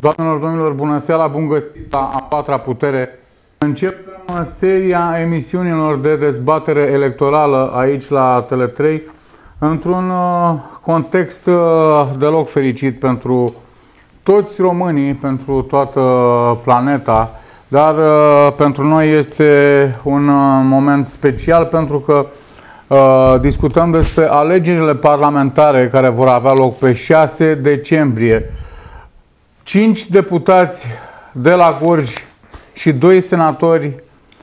Doamnelor, domnilor, bună seara, bun găsit la A Patra Putere. Începem seria emisiunilor de dezbatere electorală aici la Tele3 într-un context deloc fericit pentru toți românii, pentru toată planeta, dar pentru noi este un moment special pentru că discutăm despre alegerile parlamentare care vor avea loc pe 6 decembrie. 5 deputați de la Gorj și 2 senatori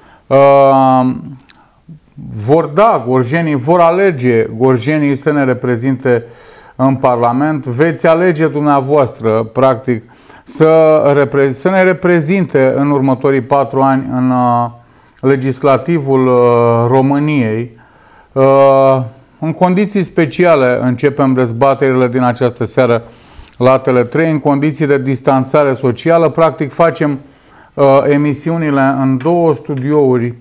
vor da, gorjenii vor alege gorjenii să ne reprezinte în Parlament. Veți alege dumneavoastră, practic, să ne reprezinte în următorii 4 ani în legislativul României. În condiții speciale începem dezbaterile din această seară la Tele3, în condiții de distanțare socială. Practic facem emisiunile în 2 studiouri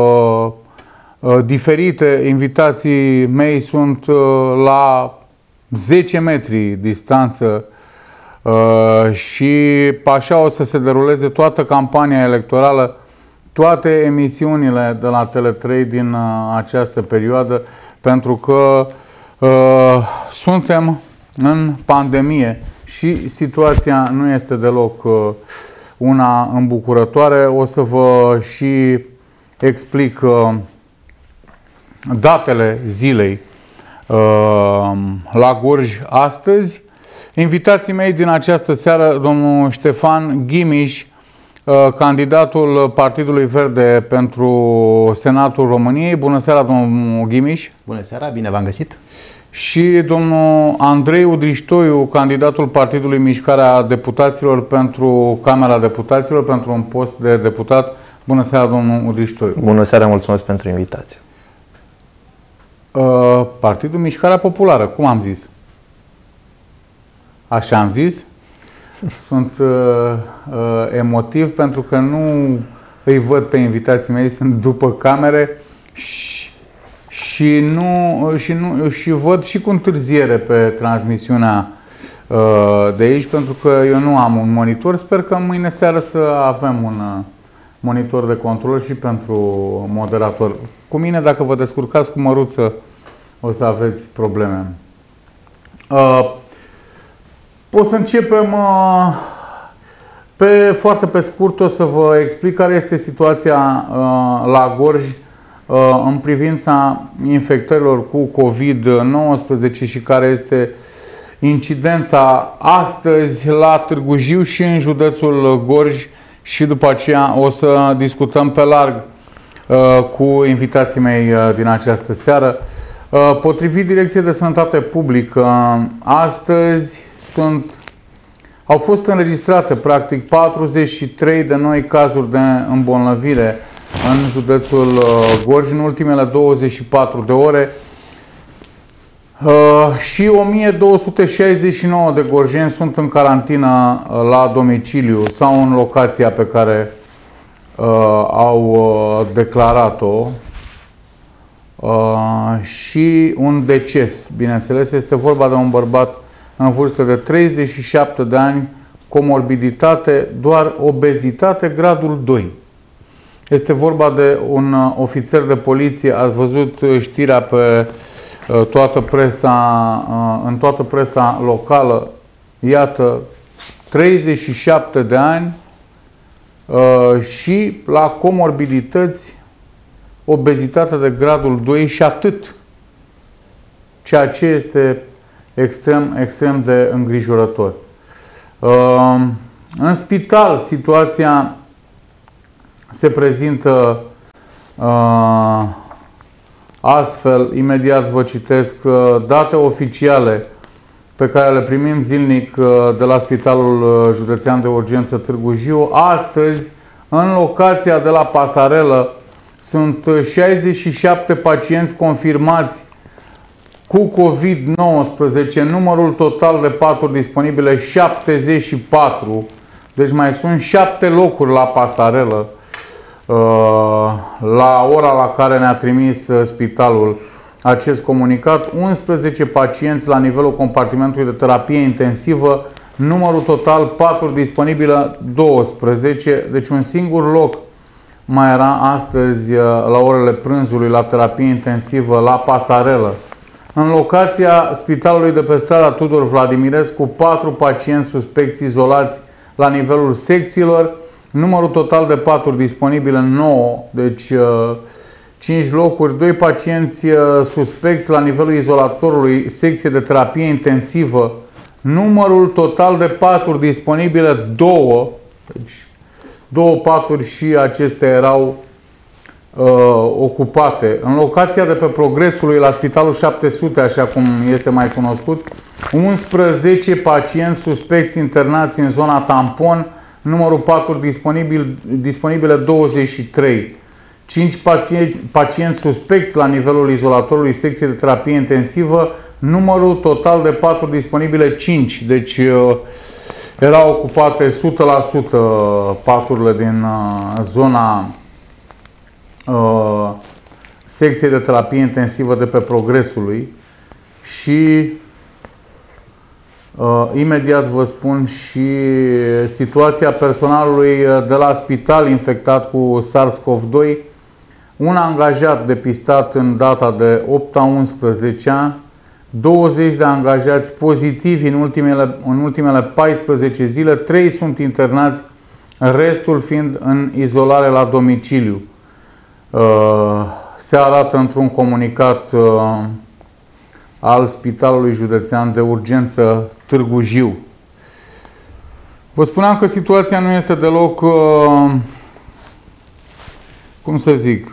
diferite. Invitații mei sunt la 10 metri distanță și așa o să se deruleze toată campania electorală, toate emisiunile de la Tele3 din această perioadă, pentru că suntem în pandemie și situația nu este deloc una îmbucurătoare. O să vă și explic datele zilei la Gorj astăzi. Invitații mei din această seară, domnul Ștefan Ghimiș, candidatul Partidului Verde pentru Senatul României. Bună seara, domnul Ghimiș. Bună seara, bine v-am găsit. Și domnul Andrei Udriștoiu, candidatul Partidului Mișcarea Deputaților pentru Camera Deputaților, pentru un post de deputat. Bună seara, domnul Udriștoiu. Bună seara, mulțumesc pentru invitație. Partidul Mișcarea Populară, cum am zis? Așa am zis. Sunt emotiv pentru că nu îi văd pe invitații mei, sunt după camere și văd și cu întârziere pe transmisiunea de aici, pentru că eu nu am un monitor. Sper că mâine seară să avem un monitor de control și pentru moderator. Cu mine, dacă vă descurcați cu măruță, o să aveți probleme. O să începem foarte pe scurt. O să vă explic care este situația la Gorj în privința infectărilor cu COVID-19 și care este incidența astăzi la Târgu Jiu și în județul Gorj, și după aceea o să discutăm pe larg cu invitații mei din această seară. Potrivit Direcției de Sănătate Publică, astăzi au fost înregistrate practic 43 de noi cazuri de îmbolnăvire în județul Gorj în ultimele 24 de ore și 1269 de gorjeni sunt în carantină la domiciliu sau în locația pe care au declarat-o, și un deces. Bineînțeles, este vorba de un bărbat în vârstă de 37 de ani, comorbiditate, doar obezitate, gradul 2. Este vorba de un ofițer de poliție. Ați văzut știrea pe toată presa, în toată presa locală. Iată, 37 de ani și la comorbidități, obezitate de gradul 2 și atât. Ceea ce este extrem, extrem de îngrijorător. În spital, situația se prezintă astfel. Imediat vă citesc date oficiale pe care le primim zilnic de la Spitalul Județean de Urgență Târgu Jiu. Astăzi, în locația de la Pasarelă, sunt 67 pacienți confirmați cu COVID-19, numărul total de paturi disponibile 74, deci mai sunt 7 locuri la Pasarelă la ora la care ne-a trimis spitalul acest comunicat. 11 pacienți la nivelul compartimentului de terapie intensivă, numărul total paturi disponibile 12, deci un singur loc mai era astăzi la orele prânzului la terapie intensivă la Pasarelă. În locația spitalului de pe strada Tudor Vladimirescu, 4 pacienți suspecți izolați la nivelul secțiilor, numărul total de paturi disponibile 9, deci 5 locuri, 2 pacienți suspecți la nivelul izolatorului, secție de terapie intensivă, numărul total de paturi disponibile 2, deci 2 paturi și acestea erau ocupate. În locația de pe Progresului, la Spitalul 700, așa cum este mai cunoscut, 11 pacienți suspecți internați în zona tampon, numărul paturi disponibile 23. 5 pacienți suspecți la nivelul izolatorului secție de terapie intensivă, numărul total de paturi disponibile 5. Deci erau ocupate 100% paturile din zona secției de terapie intensivă de pe Progresului și imediat vă spun și situația personalului de la spital infectat cu SARS-CoV-2. Un angajat depistat în data de 8/11, 20 de angajați pozitivi în ultimele 14 zile, 3 sunt internați, restul fiind în izolare la domiciliu. Se arată într-un comunicat al Spitalului Județean de Urgență Târgu Jiu. Vă spuneam că situația nu este deloc, cum să zic,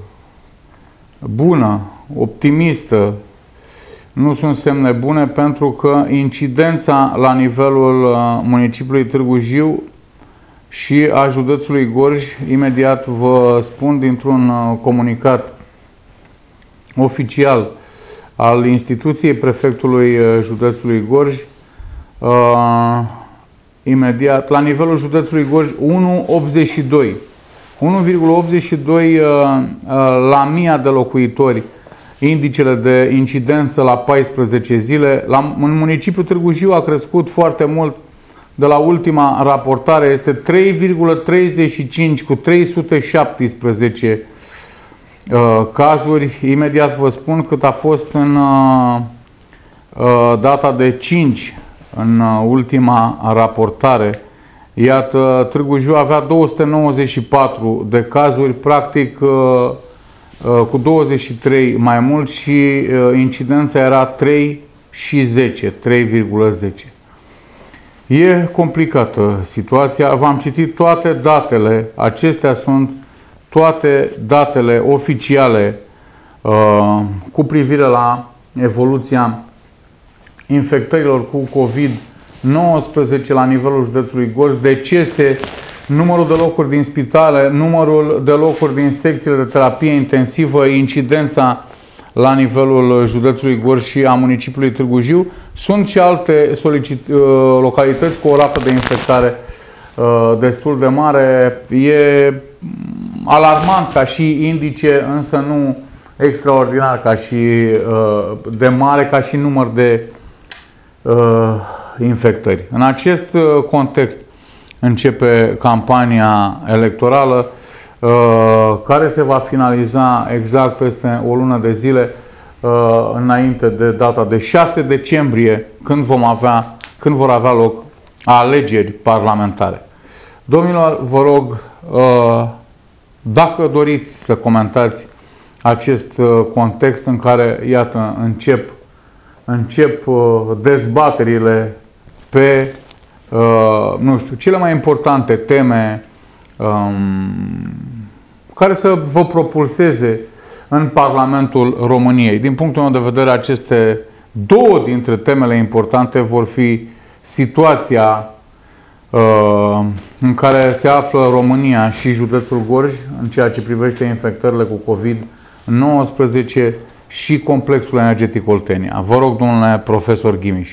bună, optimistă. Nu sunt semne bune pentru că incidența la nivelul municipiului Târgu Jiu și a județului Gorj, imediat vă spun dintr-un comunicat oficial al instituției prefectului județului Gorj, imediat, la nivelul județului Gorj, 1,82. 1,82 la 1000 de locuitori, indicele de incidență la 14 zile. În municipiul Târgu Jiu a crescut foarte mult. De la ultima raportare este 3,35 cu 317 cazuri. Imediat vă spun cât a fost în data de 5, în ultima raportare. Iată, Târgu Jiu avea 294 de cazuri, practic cu 23 mai mult și incidența era 3 și 10, 3,10. E complicată situația. V-am citit toate datele. Acestea sunt toate datele oficiale cu privire la evoluția infectărilor cu COVID-19 la nivelul județului Gorj, decese, numărul de locuri din spitale, numărul de locuri din secțiile de terapie intensivă, incidența la nivelul județului Gorj și a municipiului Târgu Jiu. Sunt și alte localități cu o rată de infectare destul de mare. E alarmant ca și indice, însă nu extraordinar ca și de mare, ca și număr de infectări. În acest context începe campania electorală care se va finaliza exact peste o lună de zile, înainte de data de 6 decembrie, când vor avea loc alegeri parlamentare. Domnilor, vă rog, dacă doriți să comentați acest context în care, iată, încep dezbaterile pe, nu știu, cele mai importante teme care să vă propulseze în Parlamentul României. Din punctul meu de vedere, aceste două dintre temele importante vor fi situația în care se află România și județul Gorj în ceea ce privește infectările cu COVID-19 și complexul energetic Oltenia. Vă rog, domnule profesor Ghimiș.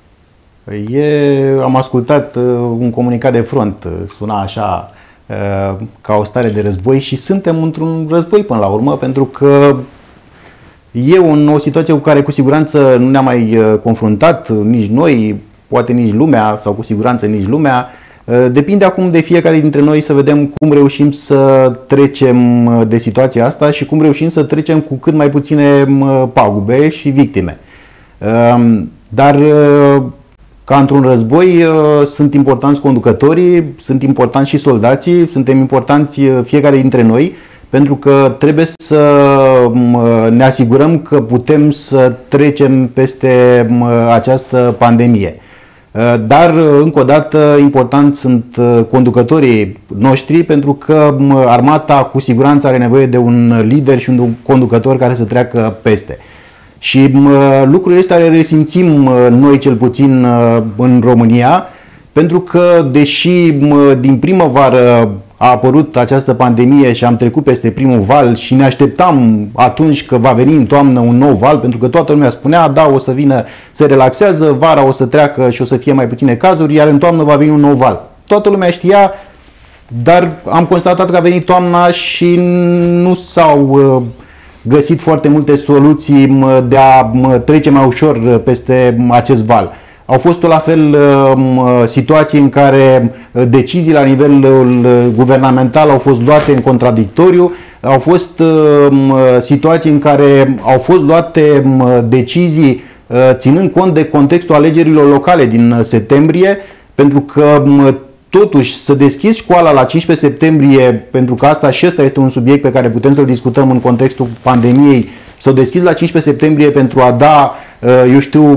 Am ascultat un comunicat de front, suna așa ca o stare de război și suntem într-un război până la urmă, pentru că e o situație cu care cu siguranță nu ne-am mai confruntat nici noi. poate nici lumea, sau cu siguranță nici lumea. Depinde acum de fiecare dintre noi să vedem cum reușim să trecem de situația asta și cum reușim să trecem cu cât mai puține pagube și victime. Dar ca într-un război sunt importanți conducătorii, sunt importanți și soldații, suntem importanți fiecare dintre noi, pentru că trebuie să ne asigurăm că putem să trecem peste această pandemie. Dar, încă o dată, important sunt conducătorii noștri, pentru că armata cu siguranță are nevoie de un lider și un conducător care să treacă peste. Și lucrurile astea le resimțim noi, cel puțin în România, pentru că, deși din primăvară a apărut această pandemie și am trecut peste primul val și ne așteptam atunci că va veni în toamnă un nou val, pentru că toată lumea spunea, da, o să vină, se relaxează, vara o să treacă și o să fie mai puține cazuri, iar în toamnă va veni un nou val. Toată lumea știa, dar am constatat că a venit toamna și nu s-au găsit foarte multe soluții de a trece mai ușor peste acest val. Au fost tot la fel situații în care deciziile la nivelul guvernamental au fost luate în contradictoriu, au fost situații în care au fost luate decizii ținând cont de contextul alegerilor locale din septembrie, pentru că totuși să deschizi școala la 15 septembrie, pentru că asta și ăsta este un subiect pe care putem să-l discutăm în contextul pandemiei, să o deschizi la 15 septembrie pentru a da, eu știu,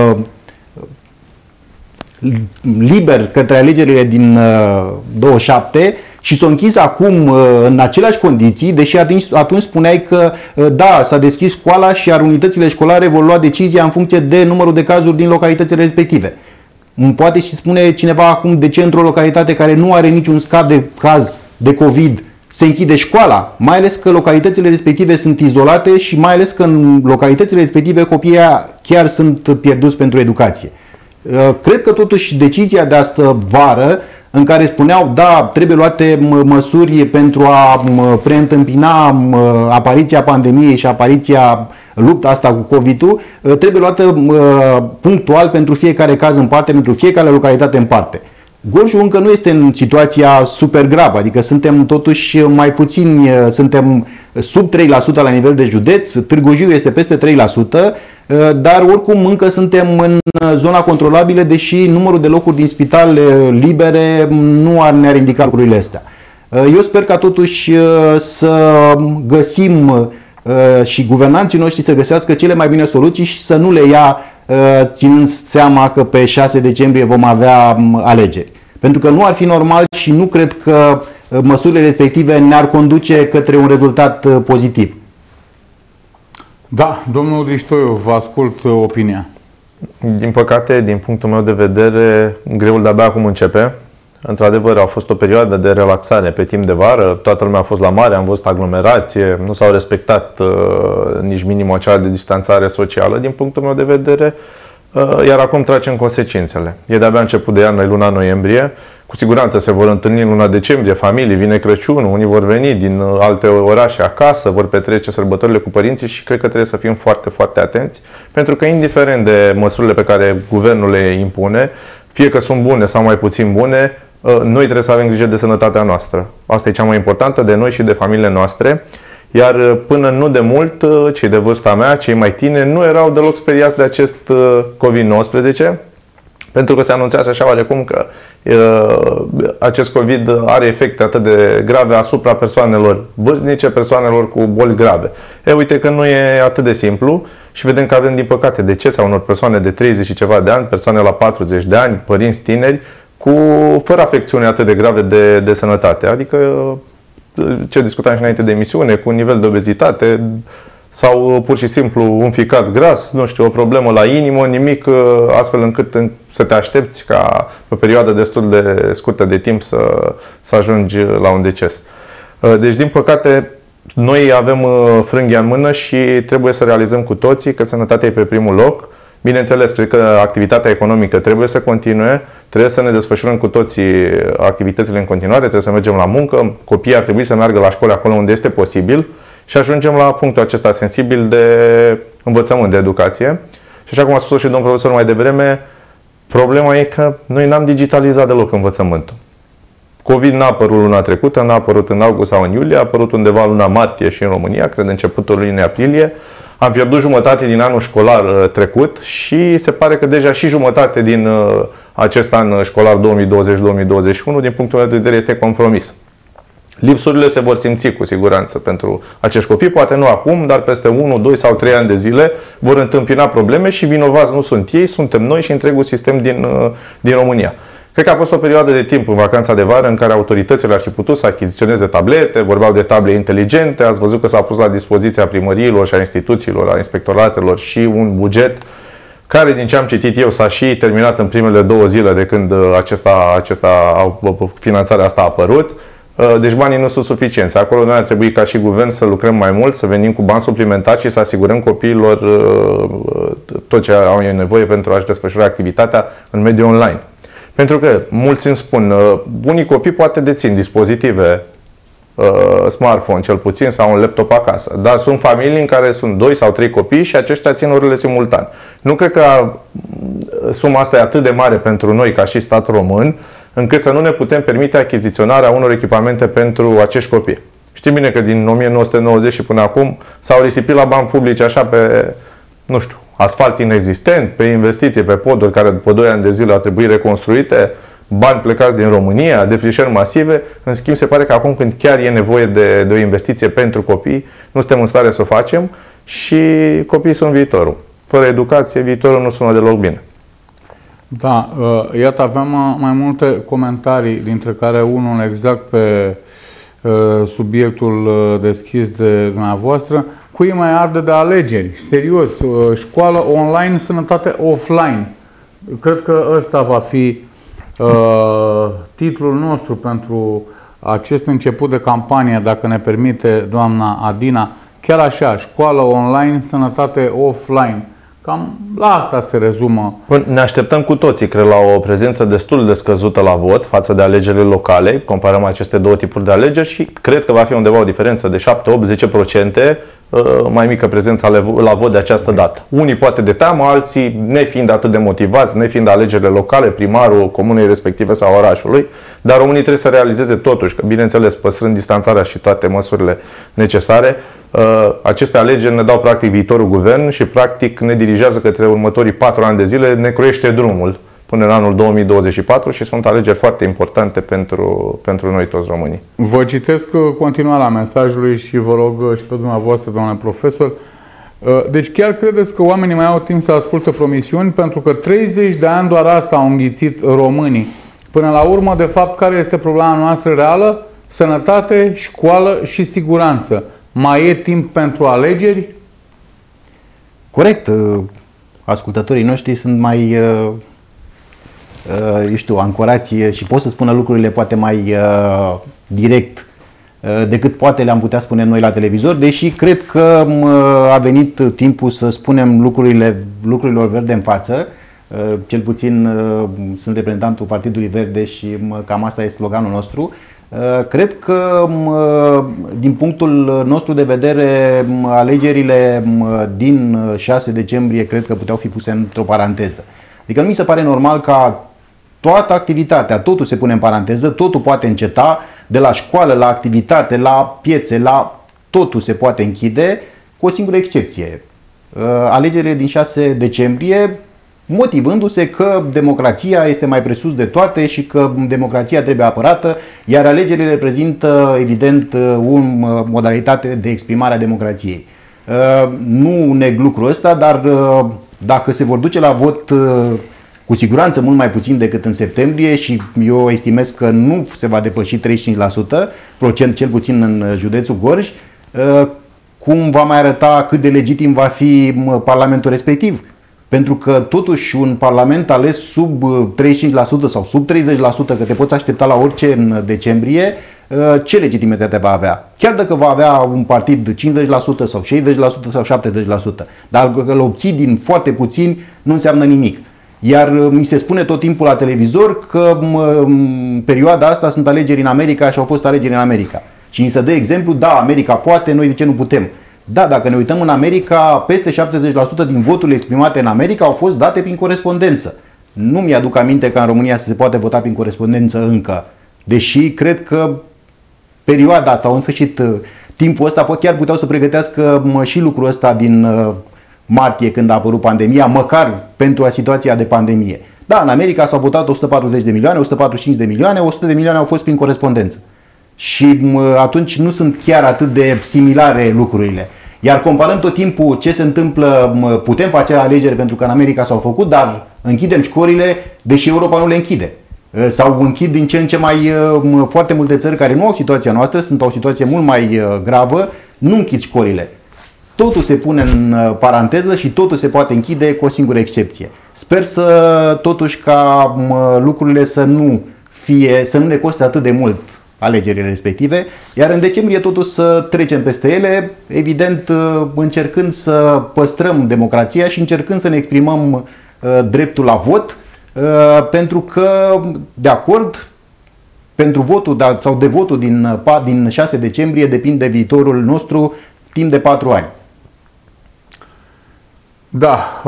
liber către alegerile din 27 și s-o închis acum în aceleași condiții, deși atunci spuneai că da, s-a deschis școala și iar unitățile școlare vor lua decizia în funcție de numărul de cazuri din localitățile respective. Poate și spune cineva acum de ce într-o localitate care nu are niciun caz de COVID se închide școala, mai ales că localitățile respective sunt izolate și mai ales că în localitățile respective copiii chiar sunt pierduți pentru educație. Cred că totuși decizia de astă vară, în care spuneau, da, trebuie luate măsuri pentru a preîntâmpina apariția pandemiei și apariția lupta asta cu COVID-ul, trebuie luată punctual pentru fiecare caz în parte, pentru fiecare localitate în parte. Gorjul încă nu este în situația super gravă, adică suntem totuși mai puțini, suntem sub 3% la nivel de județ, Târgu Jiu este peste 3%, dar oricum încă suntem în zona controlabilă, deși numărul de locuri din spital libere nu ne-ar indica lucrurile astea. Eu sper ca totuși să găsim și guvernanții noștri să găsească cele mai bune soluții și să nu le ia ținând seama că pe 6 decembrie vom avea alegeri. Pentru că nu ar fi normal și nu cred că măsurile respective ne-ar conduce către un rezultat pozitiv. Da, domnul Driștoiu, vă ascult opinia. Din păcate, din punctul meu de vedere, greul de-abia acum începe. Într-adevăr, a fost o perioadă de relaxare pe timp de vară, toată lumea a fost la mare, am văzut aglomerație, nu s-au respectat nici minimul acela de distanțare socială, din punctul meu de vedere, iar acum tragem consecințele. E de-abia început de an, luna noiembrie, cu siguranță se vor întâlni în luna decembrie, familii, vine Crăciunul, unii vor veni din alte orașe acasă, vor petrece sărbătorile cu părinții și cred că trebuie să fim foarte, foarte atenți, pentru că indiferent de măsurile pe care guvernul le impune, fie că sunt bune sau mai puțin bune, noi trebuie să avem grijă de sănătatea noastră. Asta e cea mai importantă, de noi și de familiile noastre. Iar până nu de mult, cei de vârsta mea, cei mai tineri, nu erau deloc speriați de acest COVID-19, pentru că se anunțase așa oarecum că acest COVID are efecte atât de grave asupra persoanelor vârstnice, persoanelor cu boli grave. Uite că nu e atât de simplu și vedem că avem, din păcate, decese a unor persoane de 30 și ceva de ani, persoane la 40 de ani, părinți tineri, fără afecțiuni atât de grave de sănătate. Adică, ce discutam și înainte de emisiune, cu un nivel de obezitate sau pur și simplu un ficat gras, nu știu, o problemă la inimă, nimic astfel încât să te aștepți ca pe o perioadă destul de scurtă de timp să ajungi la un deces. Deci, din păcate, noi avem frânghia în mână și trebuie să realizăm cu toții că sănătatea e pe primul loc. Bineînțeles, cred că activitatea economică trebuie să continue, trebuie să ne desfășurăm cu toții activitățile în continuare, trebuie să mergem la muncă, copiii ar trebui să meargă la școală acolo unde este posibil și ajungem la punctul acesta sensibil de învățământ, de educație. Și așa cum a spus și domnul profesor mai devreme, Problema e că noi n-am digitalizat deloc învățământul. COVID n-a apărut luna trecută, n-a apărut în august sau în iulie, a apărut undeva luna martie și în România, cred începutul lunii aprilie. Am pierdut jumătate din anul școlar trecut și se pare că deja și jumătate din acest an școlar 2020-2021, din punctul meu de vedere, este compromis. Lipsurile se vor simți cu siguranță pentru acești copii, poate nu acum, dar peste 1, 2 sau 3 ani de zile vor întâmpina probleme și vinovați nu sunt ei, suntem noi și întregul sistem din România. Cred că a fost o perioadă de timp în vacanța de vară în care autoritățile ar fi putut să achiziționeze tablete, vorbeau de table inteligente, ați văzut că s-a pus la dispoziția primăriilor și a instituțiilor, a inspectoratelor și un buget care, din ce am citit eu, s-a și terminat în primele 2 zile de când finanțarea asta a apărut. Deci banii nu sunt suficienți. Acolo noi ar trebui ca și guvern să lucrăm mai mult, să venim cu bani suplimentari și să asigurăm copiilor tot ce au nevoie pentru a-și desfășura activitatea în mediul online. Pentru că mulți îmi spun, unii copii poate dețin dispozitive, smartphone cel puțin sau un laptop acasă, dar sunt familii în care sunt 2 sau 3 copii și aceștia țin orele simultan. Nu cred că suma asta e atât de mare pentru noi ca și stat român, încât să nu ne putem permite achiziționarea unor echipamente pentru acești copii. Știm bine că din 1990 și până acum s-au risipit la bani publici așa pe, nu știu, asfalt inexistent, pe investiții, pe poduri care după 2 ani de zile ar trebui reconstruite, bani plecați din România, defrișări masive. În schimb, se pare că acum când chiar e nevoie de o investiție pentru copii, nu suntem în stare să o facem și copiii sunt viitorul. Fără educație, viitorul nu sună deloc bine. Da, iată, aveam mai multe comentarii, dintre care unul exact pe subiectul deschis de dumneavoastră. Cui mai arde de alegeri? Serios, școală online, sănătate offline. Cred că ăsta va fi titlul nostru pentru acest început de campanie, dacă ne permite doamna Adina. Chiar așa, școală online, sănătate offline. Cam la asta se rezumă. Ne așteptăm cu toții, cred, la o prezență destul de scăzută la vot față de alegerile locale. Comparăm aceste două tipuri de alegeri și cred că va fi undeva o diferență de 7, 8, 10% mai mică prezența la vot de această dată. Unii poate de teamă, alții nefiind atât de motivați, nefiind alegerile locale, primarul comunei respective sau orașului, dar românii trebuie să realizeze totuși că, bineînțeles, păstrând distanțarea și toate măsurile necesare, aceste alegeri ne dau practic viitorul guvern și practic ne dirigează către următorii 4 ani de zile, ne croiește drumul până în anul 2024 și sunt alegeri foarte importante pentru noi toți românii. Vă citesc continuarea mesajului și vă rog și pe dumneavoastră, domnule profesor. Deci chiar credeți că oamenii mai au timp să asculte promisiuni? Pentru că 30 de ani doar asta au înghițit românii. Până la urmă, de fapt, care este problema noastră reală? Sănătate, școală și siguranță. Mai e timp pentru alegeri? Corect. Ascultătorii noștri sunt mai, eu știu, ancorați și pot să spună lucrurile poate mai direct decât poate le-am putea spune noi la televizor, deși cred că a venit timpul să spunem lucrurilor verde în față. Cel puțin sunt reprezentantul Partidului Verde și cam asta e sloganul nostru. Cred că, din punctul nostru de vedere, alegerile din 6 decembrie cred că puteau fi puse într-o paranteză. Adică nu mi se pare normal ca toată activitatea, totul se pune în paranteză, totul poate înceta, de la școală, la activitate, la piețe, la totul se poate închide, cu o singură excepție. Alegerile din 6 decembrie, motivându-se că democrația este mai presus de toate și că democrația trebuie apărată, iar alegerile reprezintă, evident, o modalitate de exprimare a democrației. Nu neg lucrul ăsta, dar dacă se vor duce la vot cu siguranță mult mai puțin decât în septembrie și eu estimez că nu se va depăși 35%, cel puțin în județul Gorj, cum va mai arăta, cât de legitim va fi parlamentul respectiv? Pentru că totuși un parlament ales sub 35% sau sub 30%, că te poți aștepta la orice în decembrie, ce legitimitate va avea? Chiar dacă va avea un partid 50% sau 60% sau 70%, dar că îl obții din foarte puțini nu înseamnă nimic. Iar mi se spune tot timpul la televizor că în perioada asta sunt alegeri în America și au fost alegeri în America. Și mi se dă exemplu, da, America poate, noi de ce nu putem? Da, dacă ne uităm în America, peste 70% din voturile exprimate în America au fost date prin corespondență. Nu mi-aduc aminte că în România să se poate vota prin corespondență încă. Deși cred că perioada sau în sfârșit timpul ăsta chiar puteau să pregătească și lucrul ăsta din martie când a apărut pandemia, măcar pentru a situația de pandemie. Da, în America s-au votat 140 de milioane, 145 de milioane, 100 de milioane au fost prin corespondență. Și atunci nu sunt chiar atât de similare lucrurile. Iar comparăm tot timpul ce se întâmplă, putem face alegeri pentru că în America s-au făcut, dar închidem școlile, deși Europa nu le închide. Sau închid din ce în ce mai foarte multe țări care nu au situația noastră, sunt o situație mult mai gravă, nu închid școlile. Totul se pune în paranteză și totul se poate închide cu o singură excepție. Sper totuși ca lucrurile să nu ne coste atât de mult alegerile respective, iar în decembrie totuși să trecem peste ele, evident încercând să păstrăm democrația și încercând să ne exprimăm dreptul la vot, pentru că, de acord, pentru votul sau de votul din 6 decembrie depinde viitorul nostru timp de 4 ani. Da,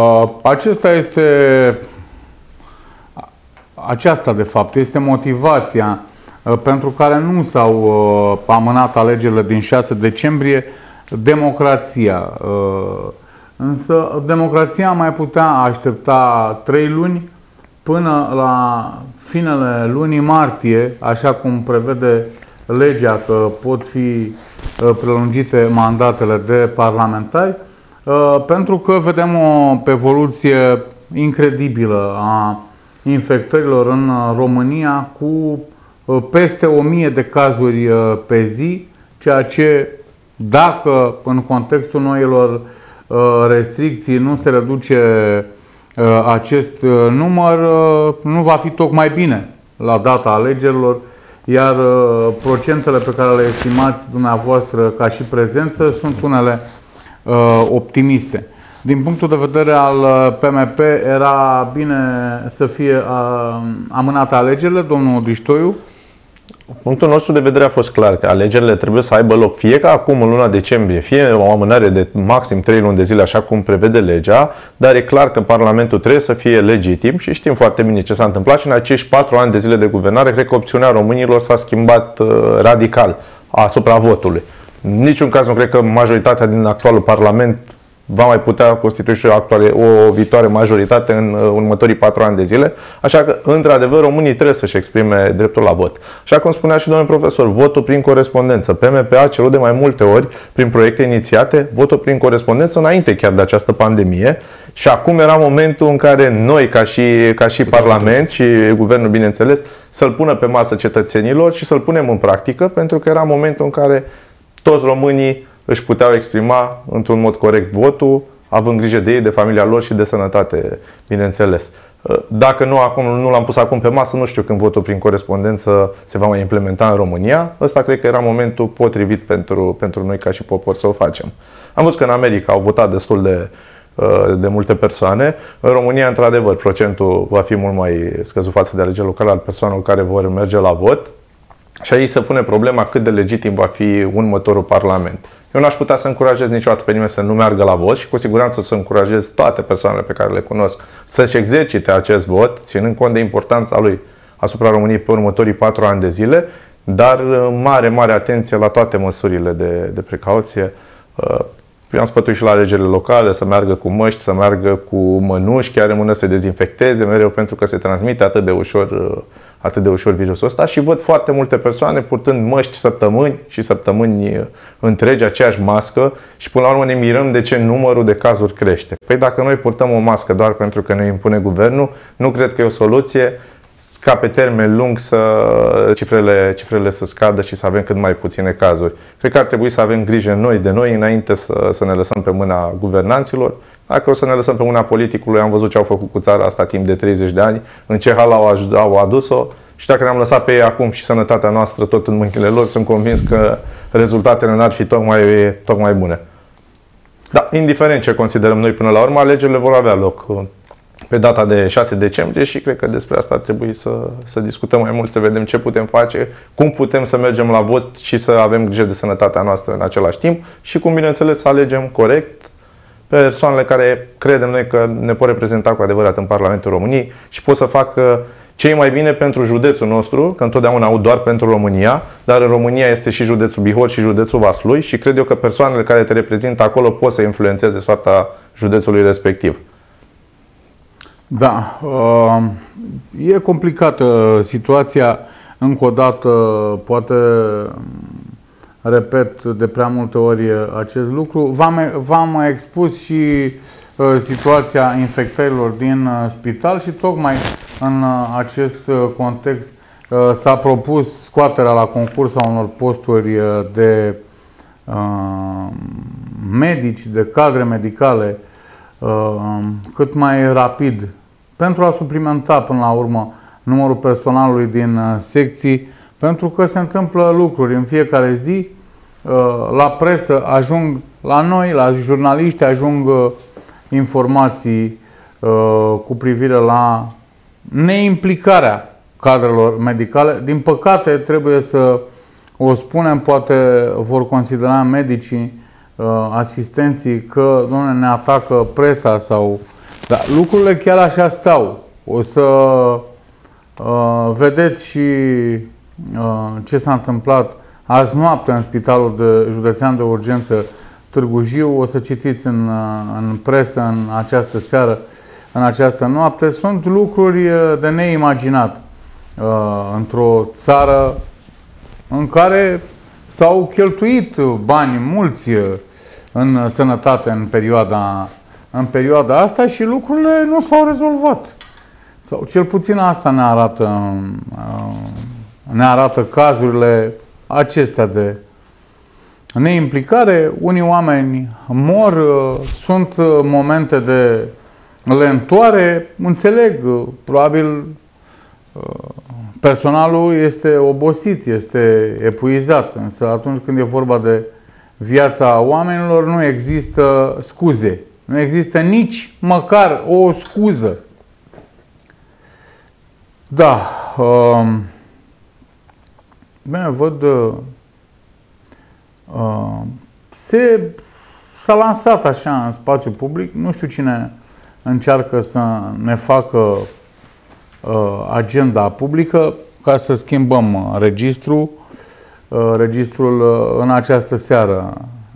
aceasta de fapt este motivația pentru care nu s-au amânat alegerile din 6 decembrie, democrația. Însă democrația mai putea aștepta 3 luni până la finele lunii martie, așa cum prevede legea că pot fi prelungite mandatele de parlamentari, pentru că vedem o evoluție incredibilă a infectărilor în România cu peste 1000 de cazuri pe zi, ceea ce, dacă în contextul noilor restricții nu se reduce acest număr, nu va fi tocmai bine la data alegerilor, iar procentele pe care le estimați dumneavoastră ca și prezență sunt unele optimiste. Din punctul de vedere al PMP, era bine să fie amânate alegerile, domnul Diștoiu? Punctul nostru de vedere a fost clar că alegerile trebuie să aibă loc fie ca acum în luna decembrie, fie o amânare de maxim 3 luni de zile, așa cum prevede legea, dar e clar că Parlamentul trebuie să fie legitim și știm foarte bine ce s-a întâmplat și în acești 4 ani de zile de guvernare, cred că opțiunea românilor s-a schimbat radical asupra votului. În niciun caz nu cred că majoritatea din actualul Parlament va mai putea constitui și o viitoare majoritate în următorii 4 ani de zile. Așa că, într-adevăr, românii trebuie să-și exprime dreptul la vot. Așa cum spunea și domnul profesor, votul prin corespondență. PMP a cerut de mai multe ori, prin proiecte inițiate, votul prin corespondență înainte chiar de această pandemie. Și acum era momentul în care noi, ca și Parlament și Guvernul, bineînțeles, să-l pună pe masă cetățenilor și să-l punem în practică, pentru că era momentul în care toți românii își puteau exprima într-un mod corect votul, având grijă de ei, de familia lor și de sănătate, bineînțeles. Dacă nu l-am pus acum pe masă, nu știu când votul prin corespondență se va mai implementa în România. Ăsta cred că era momentul potrivit pentru noi ca și popor să o facem. Am văzut că în America au votat destul de multe persoane. În România, într-adevăr, procentul va fi mult mai scăzut față de alegerile locale al persoanelor care vor merge la vot. Și aici se pune problema cât de legitim va fi următorul Parlament. Eu n-aș putea să încurajez niciodată pe nimeni să nu meargă la vot și cu siguranță să încurajez toate persoanele pe care le cunosc să-și exercite acest vot, ținând cont de importanța lui asupra României pe următorii 4 ani de zile, dar mare atenție la toate măsurile de precauție. Eu am sfătuit și la alegerile locale să meargă cu măști, să meargă cu mănuși, chiar rămână să se dezinfecteze mereu pentru că se transmite atât de ușor virusul ăsta și văd foarte multe persoane purtând măști săptămâni și săptămâni întregi, aceeași mască și până la urmă ne mirăm de ce numărul de cazuri crește. Păi dacă noi purtăm o mască doar pentru că ne impune guvernul, nu cred că e o soluție ca pe termen lung să cifrele să scadă și să avem cât mai puține cazuri. Cred că ar trebui să avem grijă noi de noi înainte să ne lăsăm pe mâna guvernanților. Dacă o să ne lăsăm pe mâna politicului, am văzut ce au făcut cu țara asta timp de 30 de ani, în ce hal au adus-o și dacă ne-am lăsat pe ei acum și sănătatea noastră tot în mâinile lor, sunt convins că rezultatele n-ar fi tocmai bune. Da, indiferent ce considerăm noi până la urmă, alegerile vor avea loc pe data de 6 decembrie și cred că despre asta ar trebui să discutăm mai mult, să vedem ce putem face, cum putem să mergem la vot și să avem grijă de sănătatea noastră în același timp și cum, bineînțeles, să alegem corect persoanele care credem noi că ne pot reprezenta cu adevărat în Parlamentul României și pot să facă ce e mai bine pentru județul nostru, că întotdeauna aud doar pentru România, dar în România este și județul Bihor și județul Vaslui și cred eu că persoanele care te reprezintă acolo pot să influențeze soarta județului respectiv. Da, e complicată situația. Încă o dată, poate repet de prea multe ori acest lucru. V-am expus și situația infectărilor din spital și tocmai în acest context s-a propus scoaterea la concurs a unor posturi de medici, de cadre medicale cât mai rapid pentru a suplimenta până la urmă numărul personalului din secții, pentru că se întâmplă lucruri în fiecare zi. La presă ajung, la noi, la jurnaliști, ajung informații cu privire la neimplicarea cadrelor medicale. Din păcate, trebuie să o spunem, poate vor considera medicii, asistenții, că doamne, ne atacă presa sau... Dar lucrurile chiar așa stau. O să vedeți și ce s-a întâmplat azi noapte în Spitalul Județean de Urgență Târgu Jiu. O să citiți în presă în această seară, în această noapte. Sunt lucruri de neimaginat într-o țară în care s-au cheltuit bani mulți în sănătate în perioada asta și lucrurile nu s-au rezolvat. Sau cel puțin asta ne arată cazurile acestea de neimplicare. Unii oameni mor, sunt momente de lentoare, înțeleg, probabil personalul este obosit, este epuizat, însă atunci când e vorba de viața oamenilor nu există scuze, nu există nici măcar o scuză. Da, bine, văd, s-a lansat așa în spațiu public, nu știu cine încearcă să ne facă agenda publică ca să schimbăm registrul în această seară.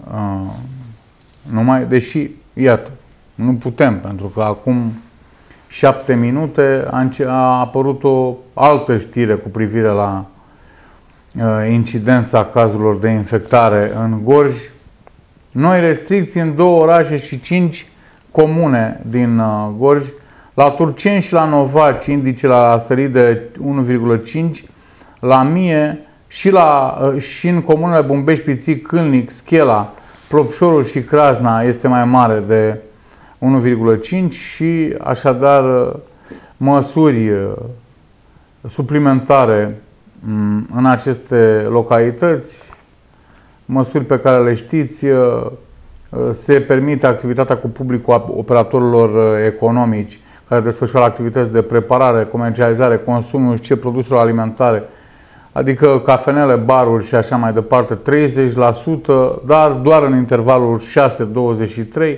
Numai, deși, iată, nu putem, pentru că acum 7 minute a apărut o altă știre cu privire la incidența cazurilor de infectare în Gorj. Noi restricții în 2 orașe și 5 comune din Gorj. La Turceni și la Novaci indicele a sărit de 1,5, la Mie și în comunele Bumbești, Pițic, Câlnic, Schela, Plopșorul și Crasna este mai mare de 1,5 și așadar măsuri suplimentare în aceste localități, măsuri pe care le știți. Se permite activitatea cu publicul operatorilor economici care desfășoară activități de preparare, comercializare, consum și produselor alimentare, adică cafenele, baruri și așa mai departe, 30%, dar doar în intervalul 6-23%.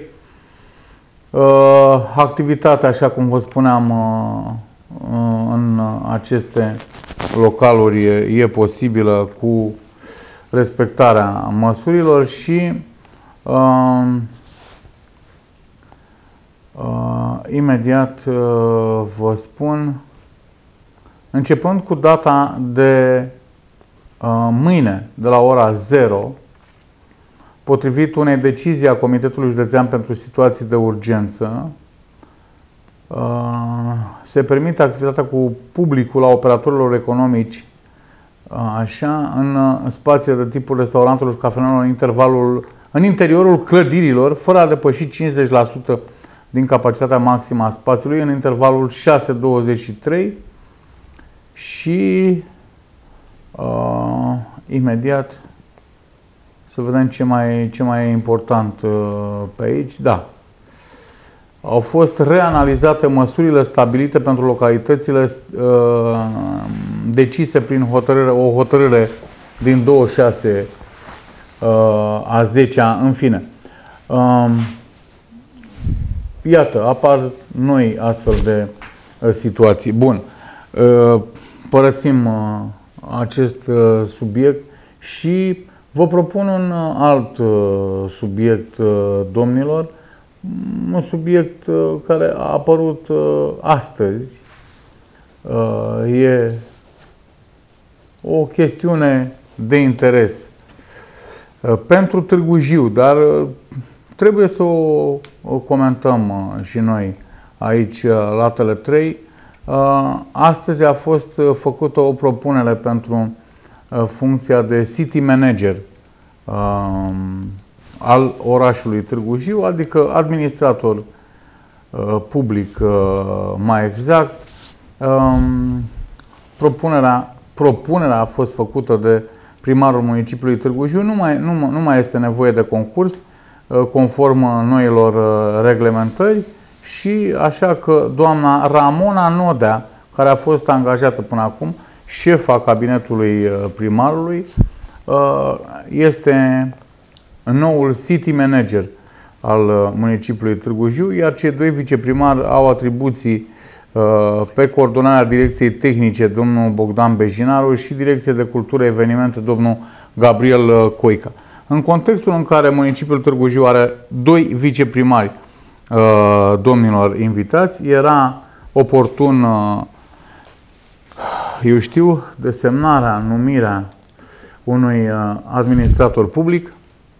Activitatea, așa cum vă spuneam, în aceste localuri e posibilă cu respectarea măsurilor și imediat vă spun, începând cu data de mâine, de la ora 0, potrivit unei decizii a Comitetului Județean pentru Situații de Urgență, se permite activitatea cu publicul a operatorilor economici așa, în spațiile de tipul restaurantelor și cafenelor în interiorul clădirilor, fără a depăși 50% din capacitatea maximă a spațiului, în intervalul 6-23 și imediat să vedem ce mai e important pe aici. Da. Au fost reanalizate măsurile stabilite pentru localitățile decise prin o hotărâre din 26 a 10-a, în fine. iată, apar noi astfel de situații. Bun, părăsim acest subiect și vă propun un alt subiect, domnilor, un subiect care a apărut astăzi. E o chestiune de interes pentru Târgu Jiu, dar trebuie să o comentăm și noi aici la Tele3. Astăzi a fost făcută o propunere pentru funcția de city manager al orașului Târgu Jiu, adică administrator public mai exact. Propunerea a fost făcută de primarul municipiului Târgu Jiu. Nu mai este nevoie de concurs conform noilor reglementări și așa că doamna Ramona Nodea, care a fost angajată până acum, șefa cabinetului primarului, este noul city manager al municipiului Târgu Jiu, iar cei doi viceprimari au atribuții pe coordonarea Direcției Tehnice, domnul Bogdan Bejinaru, și Direcția de Cultură Evenimente, domnul Gabriel Coica. În contextul în care municipiul Târgu Jiu are doi viceprimari, domnilor invitați, era oportun, eu știu, desemnarea, numirea unui administrator public.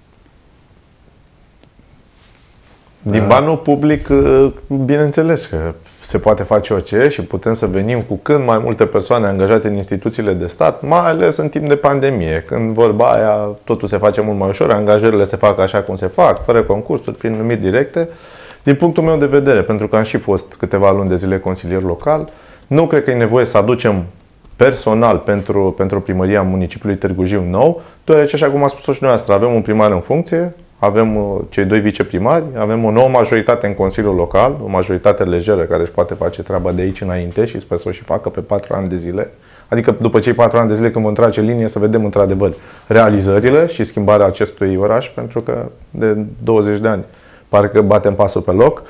Din banul public, bineînțeles că se poate face orice și putem să venim cu cât mai multe persoane angajate în instituțiile de stat, mai ales în timp de pandemie, când vorba aia totul se face mult mai ușor, angajările se fac așa cum se fac, fără concursuri, prin numiri directe. Din punctul meu de vedere, pentru că am și fost câteva luni de zile consilier local, nu cred că e nevoie să aducem personal pentru primăria municipiului Târgu Jiu nou, deoarece, așa cum a spus-o și dumneavoastră, avem un primar în funcție, avem cei doi viceprimari, avem o nouă majoritate în Consiliul Local, o majoritate lejeră care își poate face treaba de aici înainte și sper să o și facă pe 4 ani de zile. Adică după cei 4 ani de zile, când vom trage linie, să vedem într-adevăr realizările și schimbarea acestui oraș, pentru că de 20 de ani parcă batem pasul pe loc.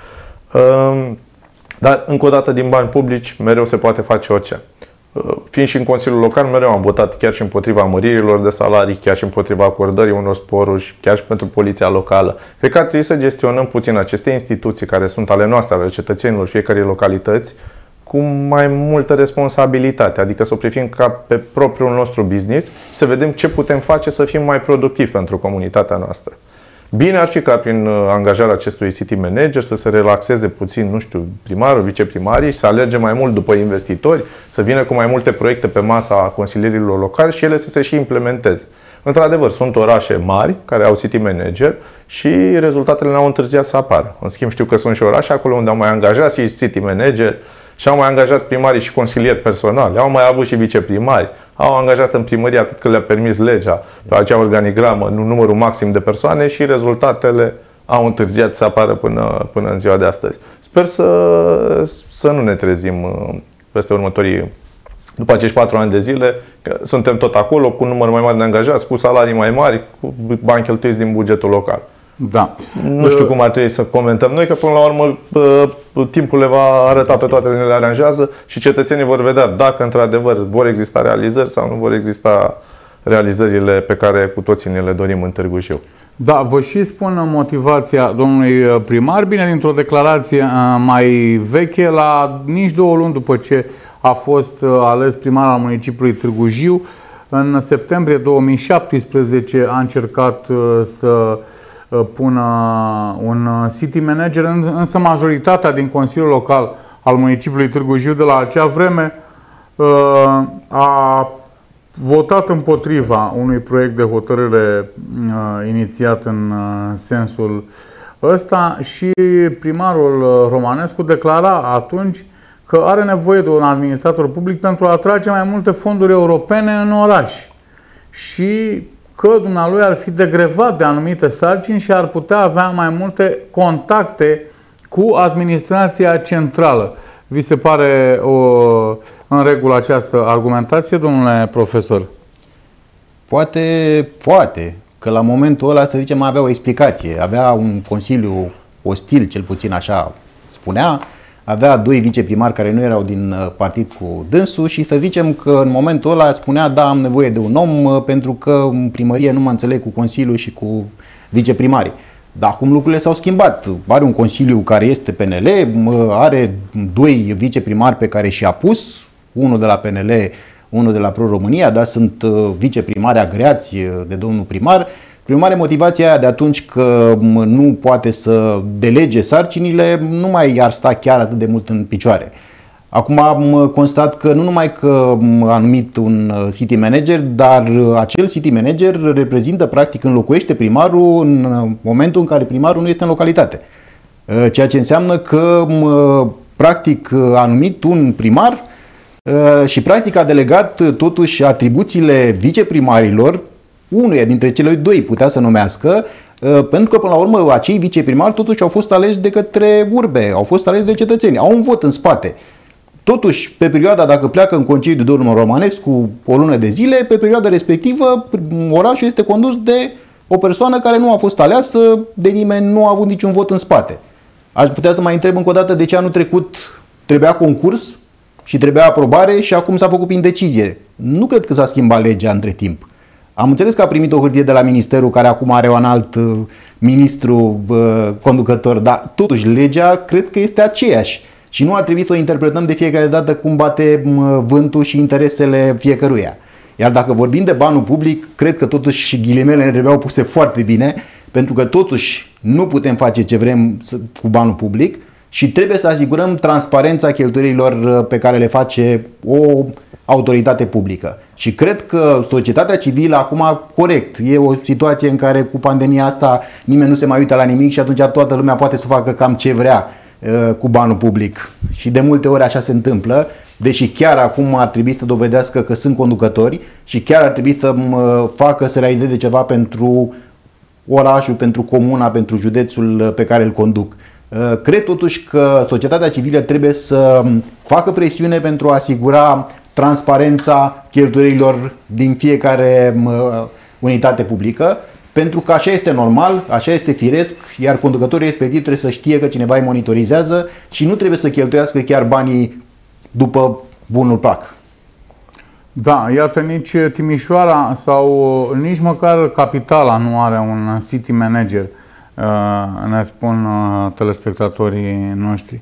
Dar, încă o dată, din bani publici, mereu se poate face orice. Fiind și în Consiliul Local, mereu am votat chiar și împotriva măririlor de salarii, chiar și împotriva acordării unor sporuri, chiar și pentru poliția locală. Cred că ar trebui să gestionăm puțin aceste instituții care sunt ale noastre, ale cetățenilor fiecarei localități, cu mai multă responsabilitate, adică să o privim ca pe propriul nostru business și să vedem ce putem face să fim mai productivi pentru comunitatea noastră. Bine ar fi ca prin angajarea acestui city manager să se relaxeze puțin, nu știu, primarul, viceprimarii și să alerge mai mult după investitori, să vină cu mai multe proiecte pe masa consilierilor locali și ele să se și implementeze. Într-adevăr, sunt orașe mari care au city manager și rezultatele ne-au întârziat să apară. În schimb, știu că sunt și orașe acolo unde au mai angajat și city manager și au mai angajat primarii și consilieri personali, au mai avut și viceprimari, au angajat în primărie atât cât le-a permis legea pe acea organigramă, numărul maxim de persoane și rezultatele au întârziat să apară până în ziua de astăzi. Sper să nu ne trezim peste următorii, după acești 4 ani de zile, că suntem tot acolo, cu un număr mai mare de angajați, cu salarii mai mari, cu bani cheltuiți din bugetul local. Da. Nu știu cum ar trebui să comentăm noi, că până la urmă timpul le va arăta pe toate, ne le aranjează și cetățenii vor vedea dacă într-adevăr vor exista realizări sau nu vor exista realizările pe care cu toții ne le dorim în Târgu Jiu. Da, vă și spun motivația domnului primar, bine, dintr-o declarație mai veche, la nici 2 luni după ce a fost ales primar al municipiului Târgu Jiu, în septembrie 2017 a încercat să pună un city manager, însă majoritatea din Consiliul Local al municipiului Târgu Jiu de la acea vreme a votat împotriva unui proiect de hotărâre inițiat în sensul ăsta și primarul Romanescu declara atunci că are nevoie de un administrator public pentru a atrage mai multe fonduri europene în oraș și că dumnealui ar fi degrevat de anumite sarcini și ar putea avea mai multe contacte cu administrația centrală. Vi se pare în regulă această argumentație, domnule profesor? Poate, că la momentul ăla, să zicem, avea o explicație. Avea un consiliu ostil, cel puțin așa, spunea, avea 2 viceprimari care nu erau din partid cu dânsul și să zicem că în momentul ăla spunea, da, am nevoie de un om pentru că în primărie nu mă înțeleg cu Consiliul și cu viceprimarii. Dar acum lucrurile s-au schimbat. Are un consiliu care este PNL, are 2 viceprimari pe care și-a pus, unul de la PNL, unul de la Pro-România, dar sunt viceprimari agreați de domnul primar. Prin urmare, motivația aia de atunci că nu poate să delege sarcinile nu mai ar sta chiar atât de mult în picioare. Acum am constat că nu numai că a numit un city manager, dar acel city manager reprezintă, practic, înlocuiește primarul în momentul în care primarul nu este în localitate. Ceea ce înseamnă că, practic, a numit un primar și, practic, a delegat totuși atribuțiile viceprimarilor, unuia dintre cele 2 putea să numească, pentru că, până la urmă, acei viceprimari totuși au fost aleși de către urbe, au fost aleși de cetățeni, au un vot în spate. Totuși, pe perioada, dacă pleacă în concediu domnul Romanescu o lună de zile, pe perioada respectivă, orașul este condus de o persoană care nu a fost aleasă de nimeni, nu a avut niciun vot în spate. Aș putea să mai întreb încă o dată de ce anul trecut trebuia concurs și trebuia aprobare și acum s-a făcut prin decizie. Nu cred că s-a schimbat legea între timp. Am înțeles că a primit o hârtie de la ministerul care acum are un alt ministru conducător, dar totuși legea cred că este aceeași. Și nu ar trebui să o interpretăm de fiecare dată cum bate vântul și interesele fiecăruia. Iar dacă vorbim de banul public, cred că totuși ghilimele ne trebuiau puse foarte bine, pentru că totuși nu putem face ce vrem cu banul public și trebuie să asigurăm transparența cheltuielilor pe care le face o autoritate publică. Și cred că societatea civilă acum, corect, e o situație în care cu pandemia asta nimeni nu se mai uită la nimic și atunci toată lumea poate să facă cam ce vrea cu banul public. Și de multe ori așa se întâmplă, deși chiar acum ar trebui să dovedească că sunt conducători și chiar ar trebui să facă să realizeze ceva pentru orașul, pentru comuna, pentru județul pe care îl conduc. Cred totuși că societatea civilă trebuie să facă presiune pentru a asigura transparența cheltuielilor din fiecare unitate publică, pentru că așa este normal, așa este firesc, iar conducătorul respectiv trebuie să știe că cineva îi monitorizează și nu trebuie să cheltuiască chiar banii după bunul plac. Da, iată, nici Timișoara sau nici măcar capitala nu are un city manager, ne spun telespectatorii noștri.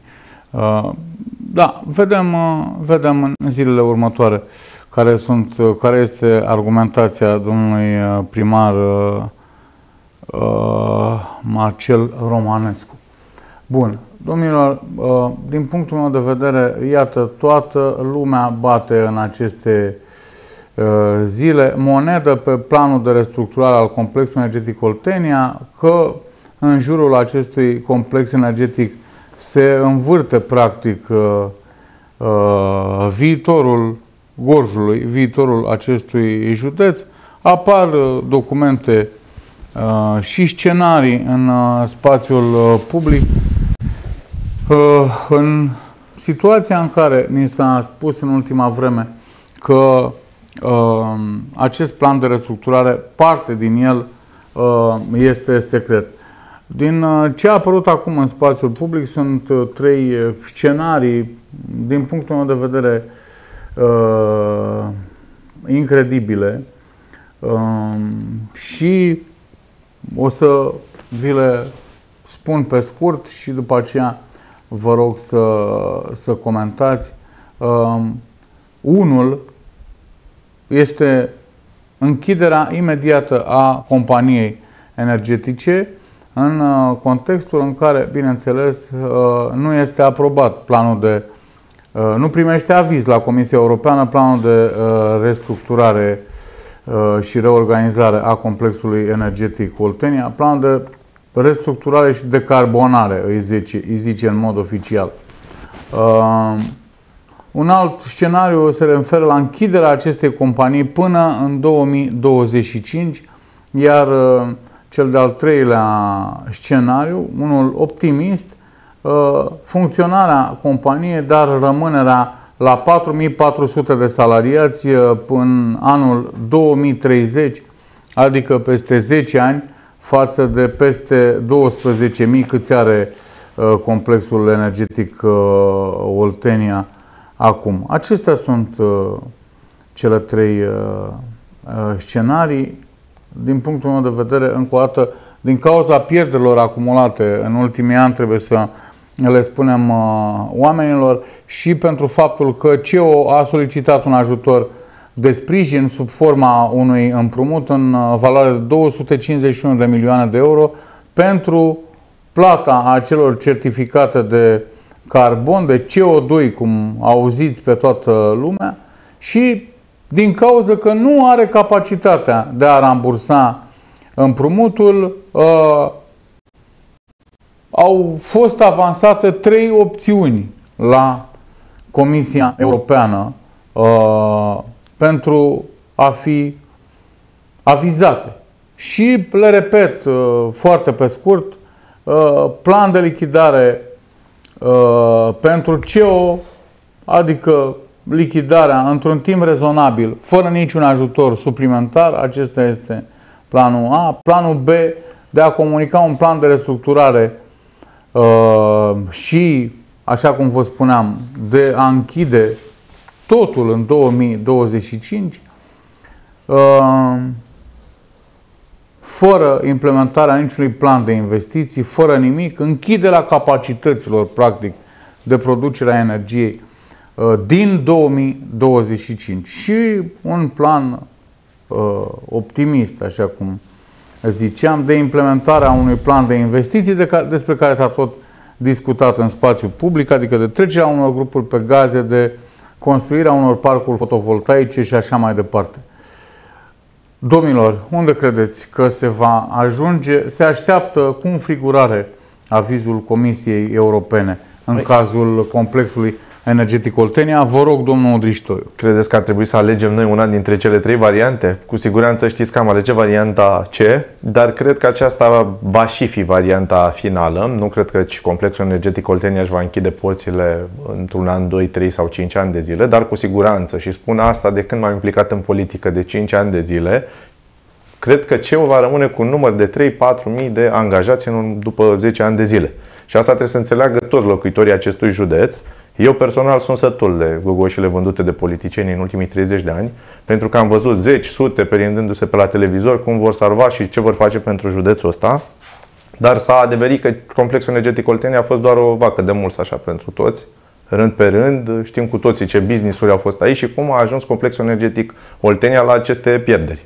Da, vedem în zilele următoare care este argumentația domnului primar Marcel Romanescu. Bun, domnilor, din punctul meu de vedere, iată, toată lumea bate în aceste zile monedă pe planul de restructurare al complexului energetic Oltenia, că în jurul acestui complex energetic se învârte practic viitorul Gorjului, viitorul acestui județ. Apar documente și scenarii în spațiul public. În situația în care ni s-a spus în ultima vreme că acest plan de restructurare, parte din el este secret. Din ce a apărut acum în spațiul public sunt 3 scenarii, din punctul meu de vedere, incredibile și o să vi le spun pe scurt și după aceea vă rog să comentați. Unul este închiderea imediată a companiei energetice în contextul în care, bineînțeles, nu este aprobat planul de nu primește aviz la Comisia Europeană planul de restructurare și reorganizare a complexului energetic Oltenia, planul de restructurare și decarbonare, îi zice în mod oficial. Un alt scenariu se referă la închiderea acestei companii până în 2025, iar cel de-al 3-lea scenariu, unul optimist, funcționarea companiei, dar rămânerea la 4400 de salariați în anul 2030, adică peste 10 ani, față de peste 12.000 câți are complexul energetic Oltenia acum. Acestea sunt cele trei scenarii. Din punctul meu de vedere, încă o dată, din cauza pierderilor acumulate în ultimii ani, trebuie să le spunem oamenilor, și pentru faptul că CEO a solicitat un ajutor de sprijin sub forma unui împrumut în valoare de 251 de milioane de euro pentru plata acelor certificate de carbon, de CO2, cum auziți pe toată lumea, și din cauza că nu are capacitatea de a rambursa împrumutul, au fost avansate 3 opțiuni la Comisia Europeană pentru a fi avizate. Și le repet foarte pe scurt: plan de lichidare pentru CEO, adică lichidarea într-un timp rezonabil, fără niciun ajutor suplimentar. Acesta este planul A. Planul B, de a comunica un plan de restructurare și, așa cum vă spuneam, de a închide totul în 2025, fără implementarea niciunui plan de investiții, fără nimic, închiderea capacităților, practic, de producere a energiei din 2025. Și un plan optimist, așa cum ziceam, de implementarea unui plan de investiții despre care s-a tot discutat în spațiu public, adică de trecerea unor grupuri pe gaze, de construirea unor parcuri fotovoltaice și așa mai departe. Domnilor, unde credeți că se va ajunge? Se așteaptă cu înfrigurare avizul Comisiei Europene în cazul complexului energetic Oltenia. Vă rog, domnul Driștoiu. Credeți că ar trebui să alegem noi una dintre cele 3 variante? Cu siguranță știți că am alege varianta C, dar cred că aceasta va și fi varianta finală. Nu cred că complexul energetic Oltenia își va închide porțile într-un an, 2, 3 sau 5 ani de zile, dar cu siguranță, și spun asta de când m-am implicat în politică, de 5 ani de zile, cred că CEO va rămâne cu un număr de 3-4 mii de angajați după 10 ani de zile. Și asta trebuie să înțeleagă toți locuitorii acestui județ. Eu personal sunt sătul de gogoșile vândute de politicieni în ultimii 30 de ani, pentru că am văzut zeci, sute, perindându-se pe la televizor, cum vor salva și ce vor face pentru județul ăsta. Dar s-a adeverit că complexul energetic Oltenia a fost doar o vacă de mulți așa pentru toți, rând pe rând. Știm cu toții ce business-uri au fost aici și cum a ajuns complexul energetic Oltenia la aceste pierderi.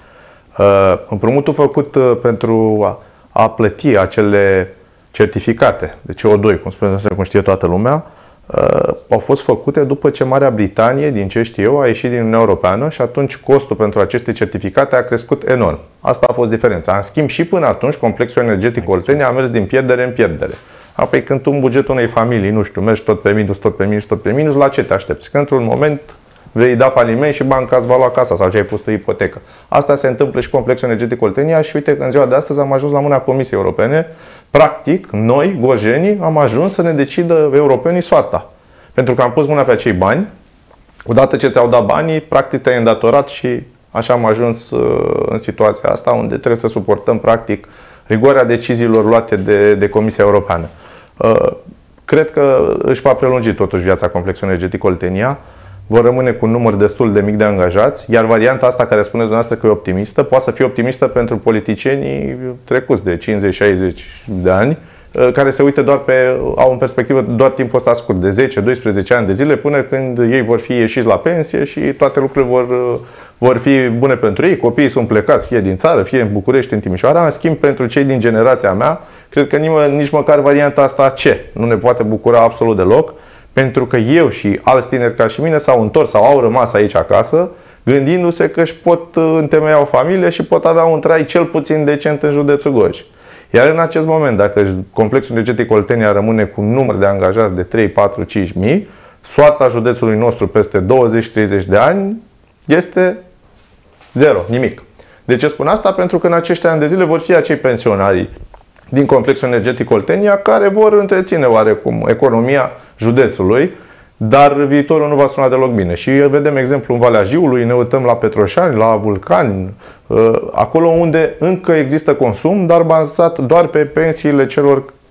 Împrumutul făcut pentru a plăti acele certificate de CO2, cum știe toată lumea, au fost făcute după ce Marea Britanie, din ce știu eu, a ieșit din Uniunea Europeană și atunci costul pentru aceste certificate a crescut enorm. Asta a fost diferența. În schimb, și până atunci, complexul energetic Oltenia a mers din pierdere în pierdere. Apoi, când tu în bugetul unei familii, nu știu, mergi tot pe minus, tot pe minus, tot pe minus, la ce te aștepți? Că într-un moment vei da faliment și banca îți va lua casa sau ce ai pus tu ipotecă. Asta se întâmplă și complexul energetic Oltenia și uite că în ziua de astăzi am ajuns la mâna Comisiei Europene. Practic, noi, gorjenii, am ajuns să ne decidă europenii soarta. Pentru că am pus mâna pe acei bani, odată ce ți-au dat banii, practic te-ai îndatorat și așa am ajuns în situația asta, unde trebuie să suportăm, practic, rigoarea deciziilor luate de Comisia Europeană. Cred că își va prelungi totuși viața complexului energetic Oltenia. Vor rămâne cu un număr destul de mic de angajați, iar varianta asta care spuneți dumneavoastră că e optimistă, poate să fie optimistă pentru politicienii trecuți de 50-60 de ani, care se uită au în perspectivă doar timpul ăsta scurt, de 10-12 ani de zile, până când ei vor fi ieșiți la pensie și toate lucrurile vor fi bune pentru ei. Copiii sunt plecați fie din țară, fie în București, în Timișoara. În schimb, pentru cei din generația mea, cred că nici măcar varianta asta C nu ne poate bucura absolut deloc, pentru că eu și alți tineri ca și mine s-au întors sau au rămas aici acasă, gândindu-se că își pot întemeia o familie și pot avea un trai cel puțin decent în județul Gorj. Iar în acest moment, dacă complexul energetic Oltenia rămâne cu un număr de angajați de 3, 4, 5 mii, soarta județului nostru peste 20-30 de ani este zero, nimic. De ce spun asta? Pentru că în acești ani de zile vor fi acei pensionari din complexul energetic Oltenia care vor întreține oarecum economia județului, dar viitorul nu va suna deloc bine. Și vedem exemplu în Valea Jiului, ne uităm la Petroșani, la Vulcani, acolo unde încă există consum, dar bazat doar pe pensiile celor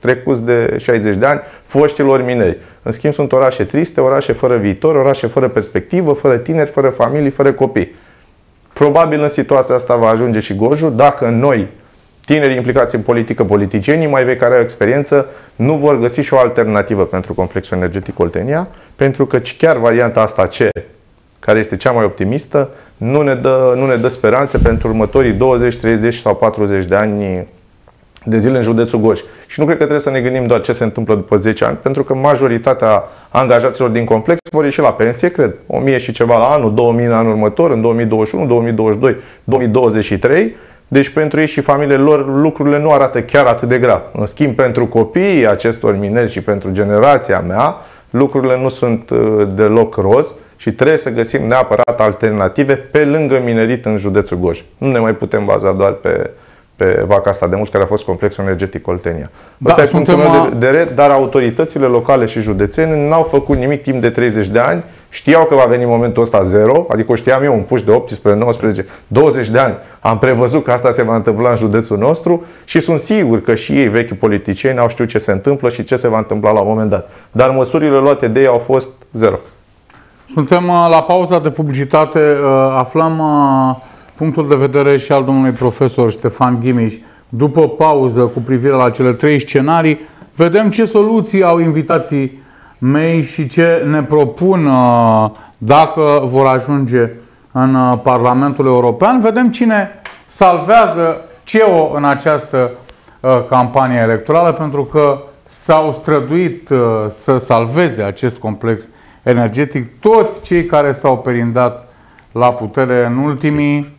trecuți de 60 de ani, foștilor mineri. În schimb, sunt orașe triste, orașe fără viitor, orașe fără perspectivă, fără tineri, fără familii, fără copii. Probabil în situația asta va ajunge și Gorjul dacă noi, tinerii implicați în politică, politicienii mai vechi care au experiență, nu vor găsi și o alternativă pentru complexul energetic Oltenia, pentru că chiar varianta asta C, care este cea mai optimistă, nu ne dă speranțe pentru următorii 20, 30 sau 40 de ani de zile în județul Gorj. Și nu cred că trebuie să ne gândim doar ce se întâmplă după 10 ani, pentru că majoritatea angajaților din complex vor ieși la pensie, cred, 1000 și ceva la anul, 2000 în anul următor, în 2021, 2022, 2023. Deci pentru ei și familiile lor lucrurile nu arată chiar atât de grav. În schimb, pentru copiii acestor mineri și pentru generația mea, lucrurile nu sunt deloc roz și trebuie să găsim neapărat alternative pe lângă minerit în județul Gorj. Nu ne mai putem baza doar pe vaca asta de mulți care a fost complexul energetic Oltenia. Ăsta e punctul meu de vedere, dar autoritățile locale și județene n-au făcut nimic timp de 30 de ani. Știau că va veni momentul ăsta zero, adică o știam eu, un puș de 18, 19, 20 de ani. Am prevăzut că asta se va întâmpla în județul nostru și sunt sigur că și ei, vechi politicieni, au știut ce se întâmplă și ce se va întâmpla la un moment dat. Dar măsurile luate de ei au fost zero. Suntem la pauza de publicitate, aflăm punctul de vedere și al domnului profesor Ștefan Ghimiș. După pauză, cu privire la cele 3 scenarii, vedem ce soluții au invitații mei și ce ne propun dacă vor ajunge în Parlamentul European. Vedem cine salvează CEO în această campanie electorală, pentru că s-au străduit să salveze acest complex energetic toți cei care s-au perindat la putere în ultimii,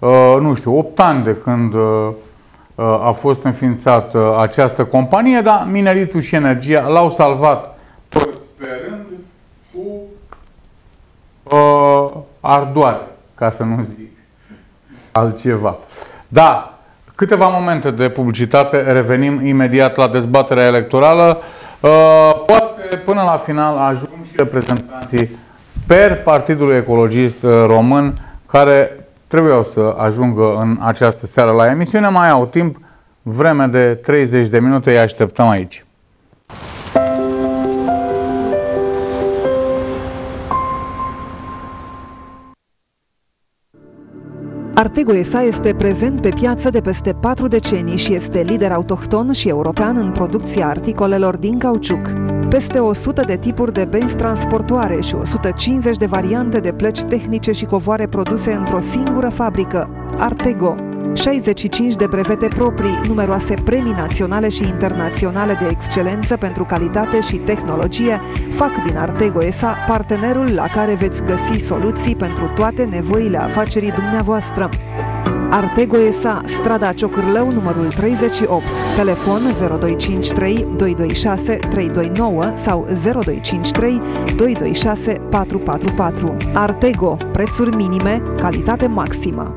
8 ani de când a fost înființată această companie, dar mineritul și energia l-au salvat toți pe rând cu ardoare, ca să nu zic altceva. Da, câteva momente de publicitate, revenim imediat la dezbaterea electorală. Poate până la final ajung și reprezentanții per Partidului Ecologist Român, care trebuiau să ajungă în această seară la emisiune. Mai au timp, vreme de 30 de minute, îi așteptăm aici. Artego SA este prezent pe piață de peste 4 decenii și este lider autohton și european în producția articolelor din cauciuc. Peste 100 de tipuri de benzi transportoare și 150 de variante de plăci tehnice și covoare produse într-o singură fabrică, Artego. 65 de brevete proprii, numeroase premii naționale și internaționale de excelență pentru calitate și tehnologie fac din Artego SA partenerul la care veți găsi soluții pentru toate nevoile afacerii dumneavoastră. Artego SA, strada Ciocârlău, numărul 38, telefon 0253 226 329 sau 0253 226 444. Artego, prețuri minime, calitate maximă.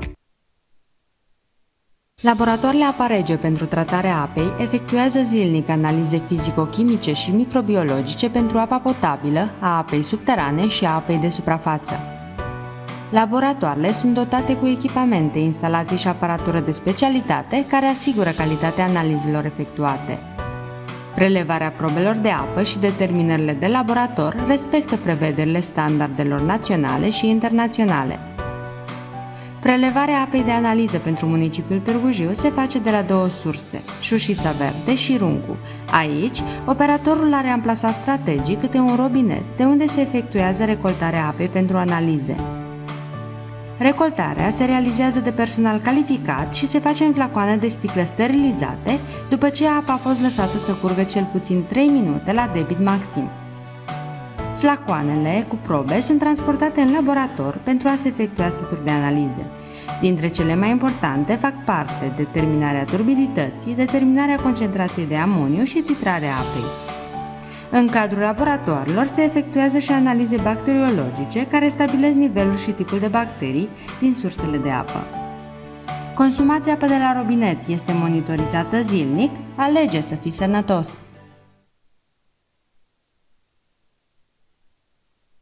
Laboratoarele Apa Rege pentru tratarea apei efectuează zilnic analize fizico-chimice și microbiologice pentru apa potabilă, a apei subterane și a apei de suprafață. Laboratoarele sunt dotate cu echipamente, instalații și aparatură de specialitate care asigură calitatea analizelor efectuate. Prelevarea probelor de apă și determinările de laborator respectă prevederile standardelor naționale și internaționale. Prelevarea apei de analiză pentru municipiul Târgu Jiu se face de la 2 surse, Șușița Verde și Runcu. Aici, operatorul are amplasat strategic câte un robinet de unde se efectuează recoltarea apei pentru analize. Recoltarea se realizează de personal calificat și se face în flacoane de sticlă sterilizate, după ce apa a fost lăsată să curgă cel puțin 3 minute la debit maxim. Flacoanele cu probe sunt transportate în laborator pentru a se efectua seturi de analize. Dintre cele mai importante fac parte determinarea turbidității, determinarea concentrației de amoniu și titrarea apei. În cadrul laboratoarelor se efectuează și analize bacteriologice care stabilesc nivelul și tipul de bacterii din sursele de apă. Consumați apă de la robinet, este monitorizată zilnic, alege să fii sănătos!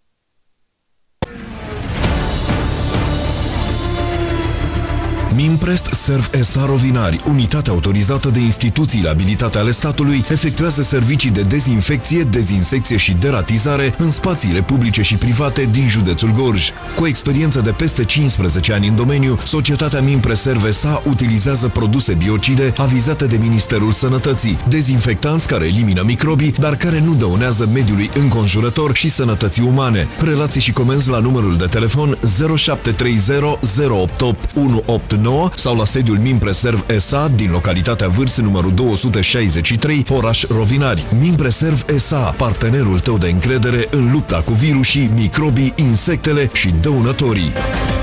Minpre Crest Serv SA Rovinari, unitate autorizată de instituțiile abilitate ale statului, efectuează servicii de dezinfecție, dezinsecție și deratizare în spațiile publice și private din județul Gorj. Cu experiență de peste 15 ani în domeniu, societatea Mimpreserv SA utilizează produse biocide avizate de Ministerul Sănătății, dezinfectanți care elimină microbii, dar care nu dăunează mediului înconjurător și sănătății umane. Relații și comenzi la numărul de telefon 0730 088 189 sau la sediul Mimpreserv SA din localitatea Vârs, numărul 263, oraș Rovinari. Mimpreserv SA, partenerul tău de încredere în lupta cu virusii, microbii, insectele și dăunătorii.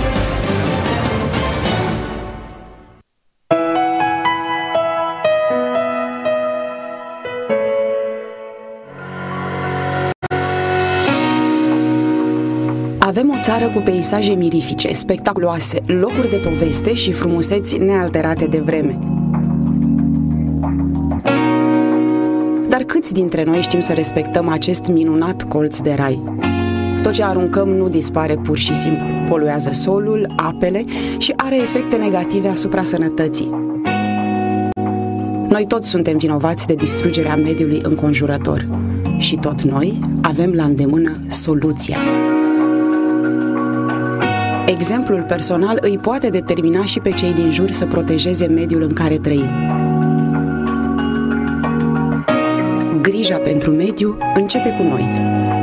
Avem o țară cu peisaje mirifice, spectaculoase, locuri de poveste și frumuseți nealterate de vreme. Dar câți dintre noi știm să respectăm acest minunat colț de rai? Tot ce aruncăm nu dispare pur și simplu, poluează solul, apele și are efecte negative asupra sănătății. Noi toți suntem vinovați de distrugerea mediului înconjurător și tot noi avem la îndemână soluția. Exemplul personal îi poate determina și pe cei din jur să protejeze mediul în care trăim. Grija pentru mediu începe cu noi.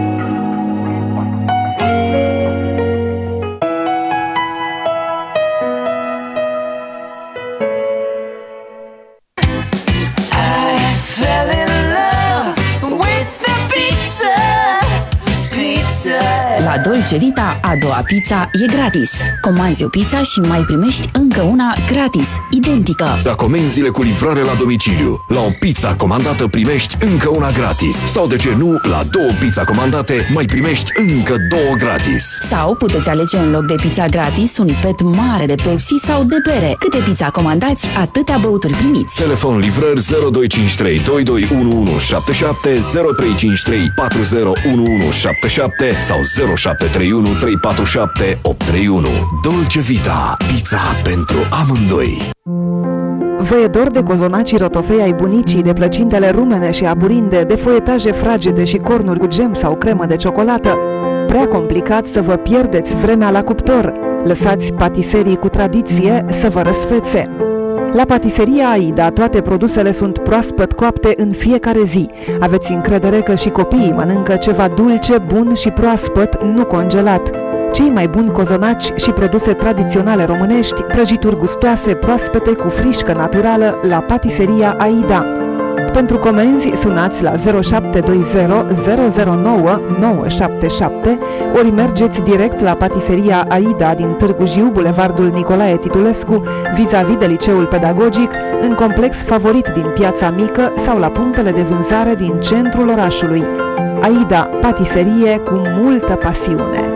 La Dolce Vita, a doua pizza e gratis. Comanzi o pizza și mai primești încă una gratis, identică. La comenzile cu livrare la domiciliu, la o pizza comandată primești încă una gratis. Sau de ce nu, la două pizza comandate mai primești încă două gratis. Sau puteți alege în loc de pizza gratis un pet mare de Pepsi sau de bere. Câte pizza comandați, atâtea băuturi primiți. Telefon livrări 0253 221177 0353 401177 sau 0731 347 831. Dolce Vita, pizza pentru amândoi. Vă e dor de cozonacii rotofei ai bunicii, de plăcintele rumene și aburinde, de foietaje fragede și cornuri cu gem sau cremă de ciocolată? Prea complicat să vă pierdeți vremea la cuptor. Lăsați patiserii cu tradiție să vă răsfețe. La Patiseria Aida toate produsele sunt proaspăt coapte în fiecare zi. Aveți încredere că și copiii mănâncă ceva dulce, bun și proaspăt, nu congelat. Cei mai buni cozonaci și produse tradiționale românești, prăjituri gustoase, proaspete cu frișcă naturală la Patiseria Aida. Pentru comenzi, sunați la 0720 009 977 ori mergeți direct la Patiseria Aida din Târgu Jiu, Bulevardul Nicolae Titulescu, vis-a-vis de Liceul Pedagogic, în complex favorit din Piața Mică sau la punctele de vânzare din centrul orașului. Aida, patiserie cu multă pasiune.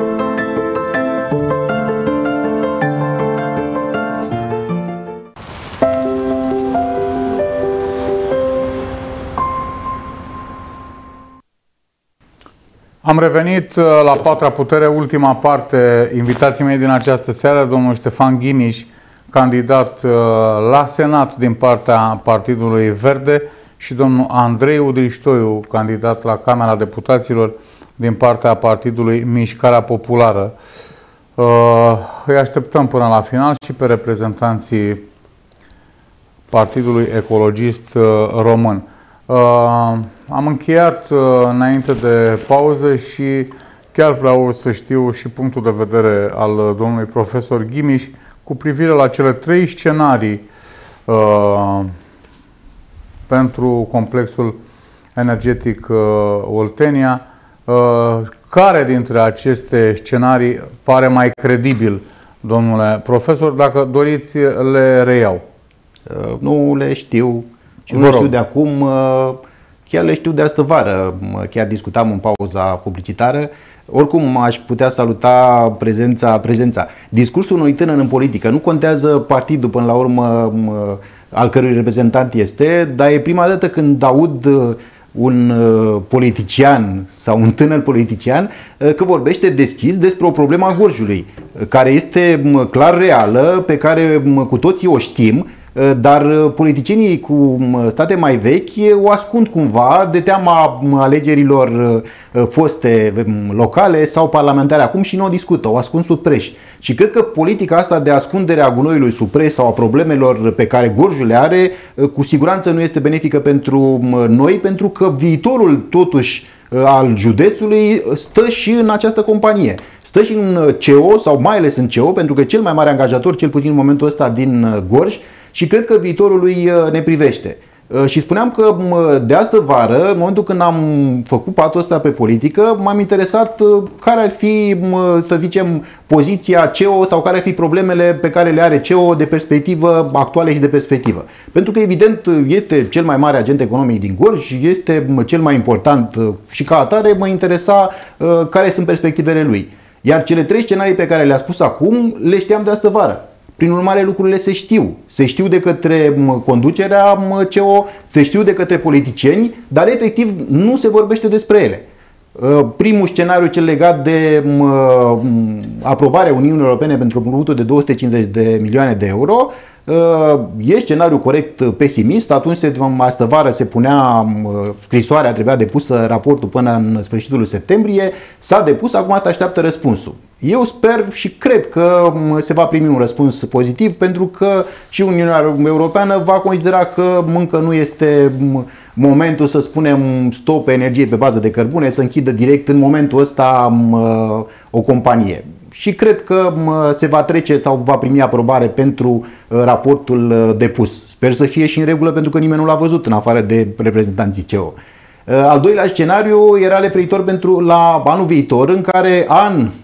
Am revenit la Patra Putere, ultima parte, invitații mei din această seară, domnul Ștefan Ghimiș, candidat la Senat din partea Partidului Verde, și domnul Andrei Udriștoiu, candidat la Camera Deputaților din partea Partidului Mișcarea Populară. Îi așteptăm până la final și pe reprezentanții Partidului Ecologist Român. Am încheiat înainte de pauză și chiar vreau să știu și punctul de vedere al domnului profesor Ghimiș cu privire la cele 3 scenarii pentru complexul energetic Oltenia. Care dintre aceste scenarii pare mai credibil, domnule profesor? Dacă doriți, le reiau. Nu le știu. Și nu știu de acum, chiar le știu de astă vară, chiar discutam în pauza publicitară. Oricum aș putea saluta prezența. Discursul unui tânăr în politică, nu contează partidul până la urmă al cărui reprezentant este, dar e prima dată când aud un politician sau un tânăr politician că vorbește deschis despre o problemă a Gorjului, care este clar reală, pe care cu toții o știm, dar politicienii cu state mai vechi o ascund cumva de teama alegerilor foste locale sau parlamentare acum și nu o discută, o ascund sub preș. Și cred că politica asta de ascundere a gunoiului sub preș sau a problemelor pe care Gorjul le are, cu siguranță nu este benefică pentru noi, pentru că viitorul totuși al județului stă și în această companie. Stă și în CO sau mai ales în CO, pentru că cel mai mare angajator, cel puțin în momentul ăsta, din Gorj, și cred că viitorul lui ne privește. Și spuneam că de astă vară, în momentul când am făcut patul ăsta pe politică, m-am interesat care ar fi, să zicem, poziția CO sau care ar fi problemele pe care le are CO de perspectivă actuală și de perspectivă. Pentru că, evident, este cel mai mare agent economic din Gorj, este cel mai important și ca atare mă interesa care sunt perspectivele lui. Iar cele 3 scenarii pe care le-a spus acum, le știam de astă vară. Prin urmare, lucrurile se știu. Se știu de către conducerea CO, se știu de către politicieni, dar efectiv nu se vorbește despre ele. Primul scenariu, cel legat de aprobarea Uniunii Europene pentru împrumutul de 250 de milioane de euro, e scenariu corect pesimist. Atunci, astă vară, se punea scrisoarea, trebuia depusă raportul până în sfârșitul septembrie, s-a depus, acum asta așteaptă răspunsul. Eu sper și cred că se va primi un răspuns pozitiv, pentru că și Uniunea Europeană va considera că încă nu este momentul să spunem stop energie pe bază de cărbune, să închidă direct în momentul ăsta o companie. Și cred că se va trece sau va primi aprobare pentru raportul depus. Sper să fie și în regulă, pentru că nimeni nu l-a văzut în afară de reprezentanții CO. Al doilea scenariu era referitor la anul viitor, în care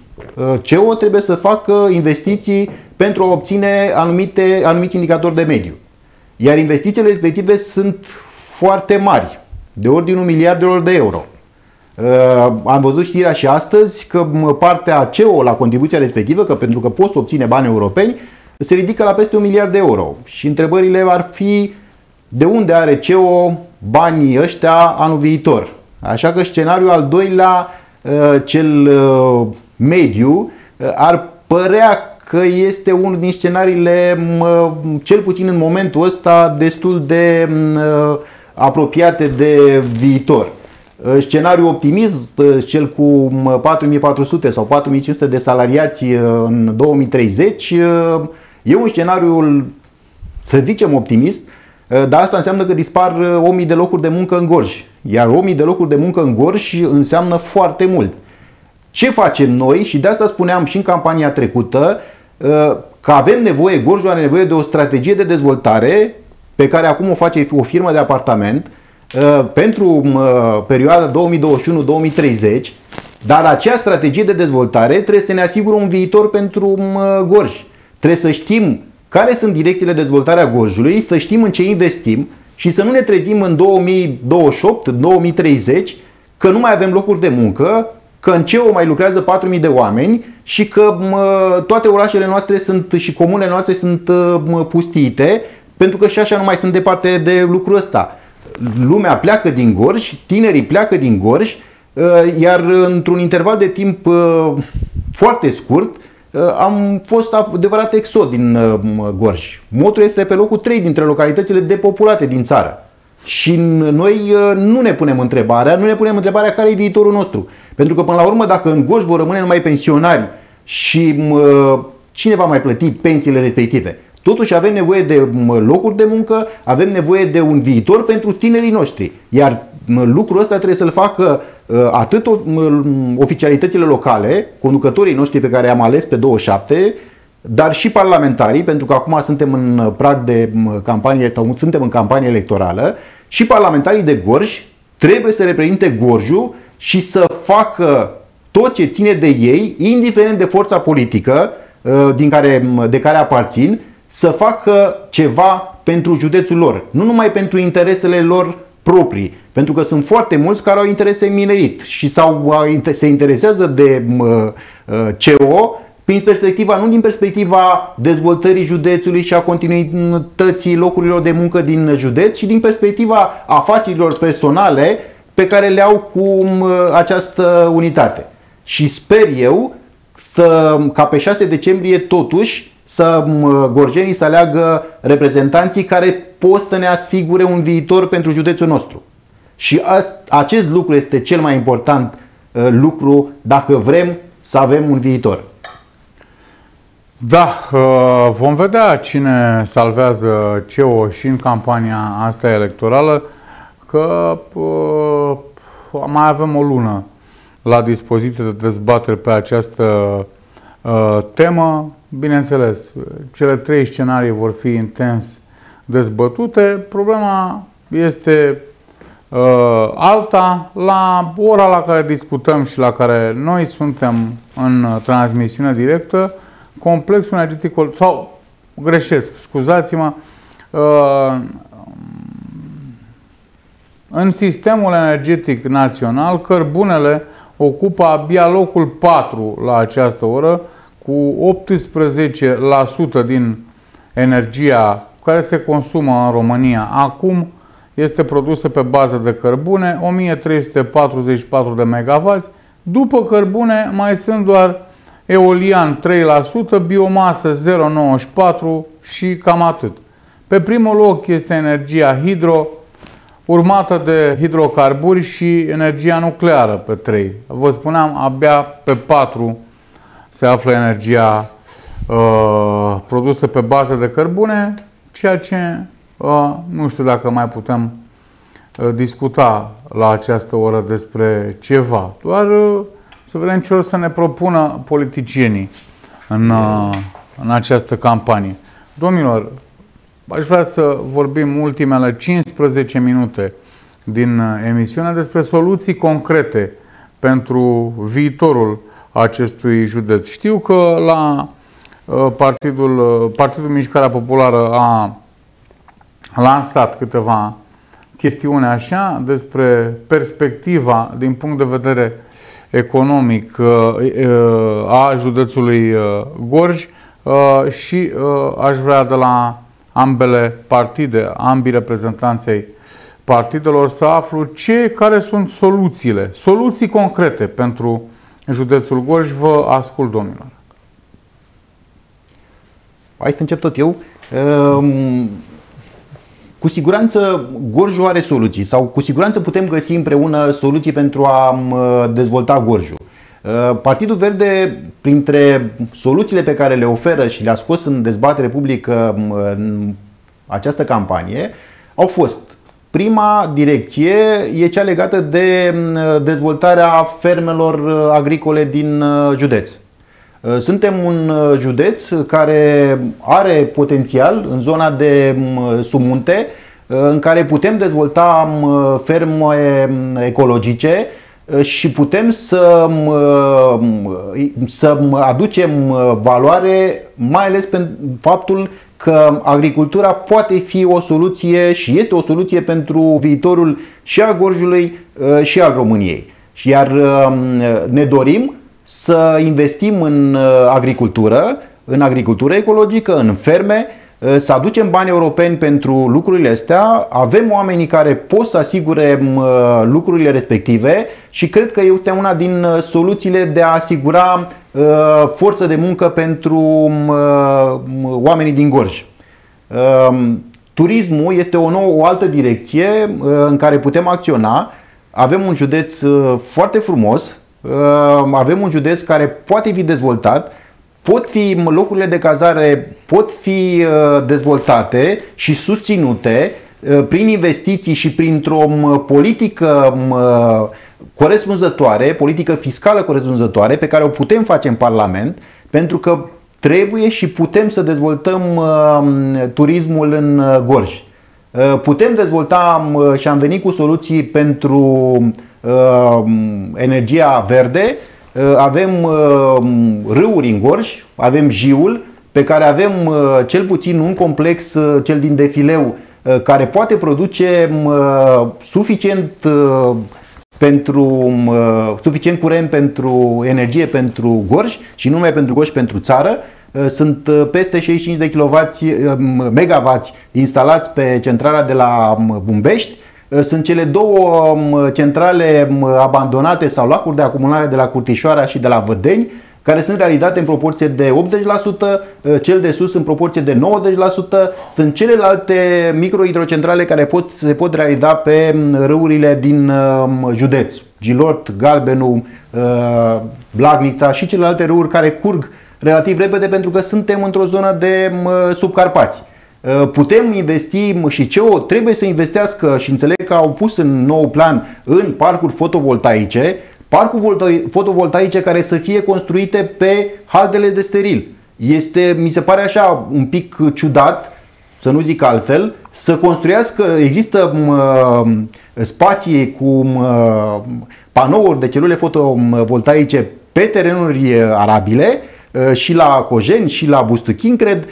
CO trebuie să facă investiții pentru a obține anumiți indicatori de mediu. Iar investițiile respective sunt foarte mari, de ordinul miliardelor de euro. Am văzut știrea și astăzi că partea CO la contribuția respectivă, că pentru că poți obține bani europeni, se ridică la peste 1 miliard de euro. Și întrebările ar fi: de unde are CO banii ăștia anul viitor? Așa că scenariul al doilea, cel mediu, ar părea că este unul din scenariile, cel puțin în momentul ăsta, destul de apropiate de viitor. Scenariul optimist, cel cu 4400 sau 4500 de salariați în 2030, e un scenariu, să zicem, optimist, dar asta înseamnă că dispar 1000 de locuri de muncă în Gorj. Iar 1000 de locuri de muncă în Gorj înseamnă foarte mult. Ce facem noi? Și de asta spuneam și în campania trecută că avem nevoie, Gorjul are nevoie de o strategie de dezvoltare pe care acum o face o firmă de apartament pentru perioada 2021-2030, dar acea strategie de dezvoltare trebuie să ne asigure un viitor pentru Gorj. Trebuie să știm care sunt direcțiile de dezvoltare a Gorjului, să știm în ce investim și să nu ne trezim în 2028-2030 că nu mai avem locuri de muncă, că în CO mai lucrează 4.000 de oameni și că toate orașele noastre și comunele noastre sunt pustiite, pentru că și așa nu mai sunt departe de lucrul ăsta. Lumea pleacă din Gorj, tinerii pleacă din Gorj, iar într-un interval de timp foarte scurt am fost adevărat exod din Gorj. Motul este pe locul 3 dintre localitățile depopulate din țară. Și noi nu ne punem întrebarea care e viitorul nostru. Pentru că până la urmă, dacă în Gorj vor rămâne numai pensionari și cine va mai plăti pensiile respective? Totuși avem nevoie de locuri de muncă, avem nevoie de un viitor pentru tinerii noștri. Iar lucrul ăsta trebuie să-l facă atât oficialitățile locale, conducătorii noștri pe care am ales pe 27, dar și parlamentarii, pentru că acum suntem în prag de campanie sau suntem în campanie electorală, și parlamentarii de Gorj trebuie să reprezinte Gorjul și să facă tot ce ține de ei, indiferent de forța politică de care aparțin, să facă ceva pentru județul lor, nu numai pentru interesele lor proprii, pentru că sunt foarte mulți care au interese în minerit și se interesează de CO nu din perspectiva dezvoltării județului și a continuității locurilor de muncă din județ, ci din perspectiva afacerilor personale pe care le au cu această unitate. Și sper eu ca pe 6 decembrie totuși gorjenii să aleagă reprezentanții care pot să ne asigure un viitor pentru județul nostru. Și acest lucru este cel mai important lucru dacă vrem să avem un viitor. Da, vom vedea cine salvează CEO și în campania asta electorală, că mai avem o lună la dispoziție de dezbatere pe această temă. Bineînțeles, cele 3 scenarii vor fi intens dezbătute. Problema este alta. La ora la care discutăm și la care noi suntem în transmisiune directă, complexul energetic, sau greșesc, scuzați-mă, în sistemul energetic național, cărbunele ocupă abia locul 4 la această oră, cu 18% din energia care se consumă în România acum este produsă pe bază de cărbune, 1344 de MW. După cărbune mai sunt doar eolian 3%, biomasă 0,94% și cam atât. Pe primul loc este energia hidro, urmată de hidrocarburi și energia nucleară pe 3. Vă spuneam, abia pe 4 se află energia produsă pe bază de cărbune, ceea ce nu știu dacă mai putem discuta la această oră despre ceva. Doar să vedem ce o să ne propună politicienii în această campanie. Domnilor, aș vrea să vorbim ultimele 15 minute din emisiune despre soluții concrete pentru viitorul acestui județ. Știu că la Partidul Mișcarea Populară a lansat câteva chestiuni așa despre perspectiva din punct de vedere economic a județului Gorj și aș vrea de la ambele partide, ambii reprezentanței partidelor, să aflu care sunt soluții concrete pentru județul Gorj. Vă ascult, domnilor. Hai să încep tot eu. Cu siguranță Gorjul are soluții sau cu siguranță putem găsi împreună soluții pentru a dezvolta Gorjul. Partidul Verde, printre soluțiile pe care le oferă și le-a scos în dezbatere publică în această campanie, au fost: prima direcție e cea legată de dezvoltarea fermelor agricole din județ. Suntem un județ care are potențial în zona de submunte, în care putem dezvolta ferme ecologice și putem să aducem valoare, mai ales pentru faptul că agricultura poate fi o soluție și este o soluție pentru viitorul și al Gorjului și al României. Iar ne dorim să investim în agricultură ecologică, în ferme, să aducem bani europeni pentru lucrurile astea. Avem oamenii care pot să asigure lucrurile respective și cred că este una din soluțiile de a asigura forță de muncă pentru oamenii din Gorj. Turismul este o altă direcție în care putem acționa. Avem un județ foarte frumos, avem un județ care poate fi dezvoltat, locurile de cazare pot fi dezvoltate și susținute prin investiții și printr-o politică corespunzătoare, politică fiscală corespunzătoare pe care o putem face în Parlament, pentru că trebuie și putem să dezvoltăm turismul în Gorj. Putem dezvolta și am venit cu soluții pentru energia verde. Avem râuri în Gorj, avem Jiul, pe care avem cel puțin un complex, cel din Defileu, care poate produce suficient curent pentru energie pentru Gorj și nu numai pentru Gorj, pentru țară. Sunt peste 65 de megawatts instalați pe centrala de la Bumbești. Sunt cele două centrale abandonate sau lacuri de acumulare de la Curtișoara și de la Vădeni, care sunt realizate în proporție de 80%, cel de sus în proporție de 90%, sunt celelalte microhidrocentrale care se pot realiza pe râurile din județ, Gilort, Galbenu, Blagnița și celelalte râuri care curg relativ repede pentru că suntem într-o zonă de subcarpați. Putem investi și CEO trebuie să investească și înțeleg că au pus în nou plan în parcuri fotovoltaice, fotovoltaice care să fie construite pe haldele de steril. Mi se pare așa un pic ciudat, să nu zic altfel, să construiască, există spații cu panouri de celule fotovoltaice pe terenuri arabile și la Cojeni și la Bustuchin, cred,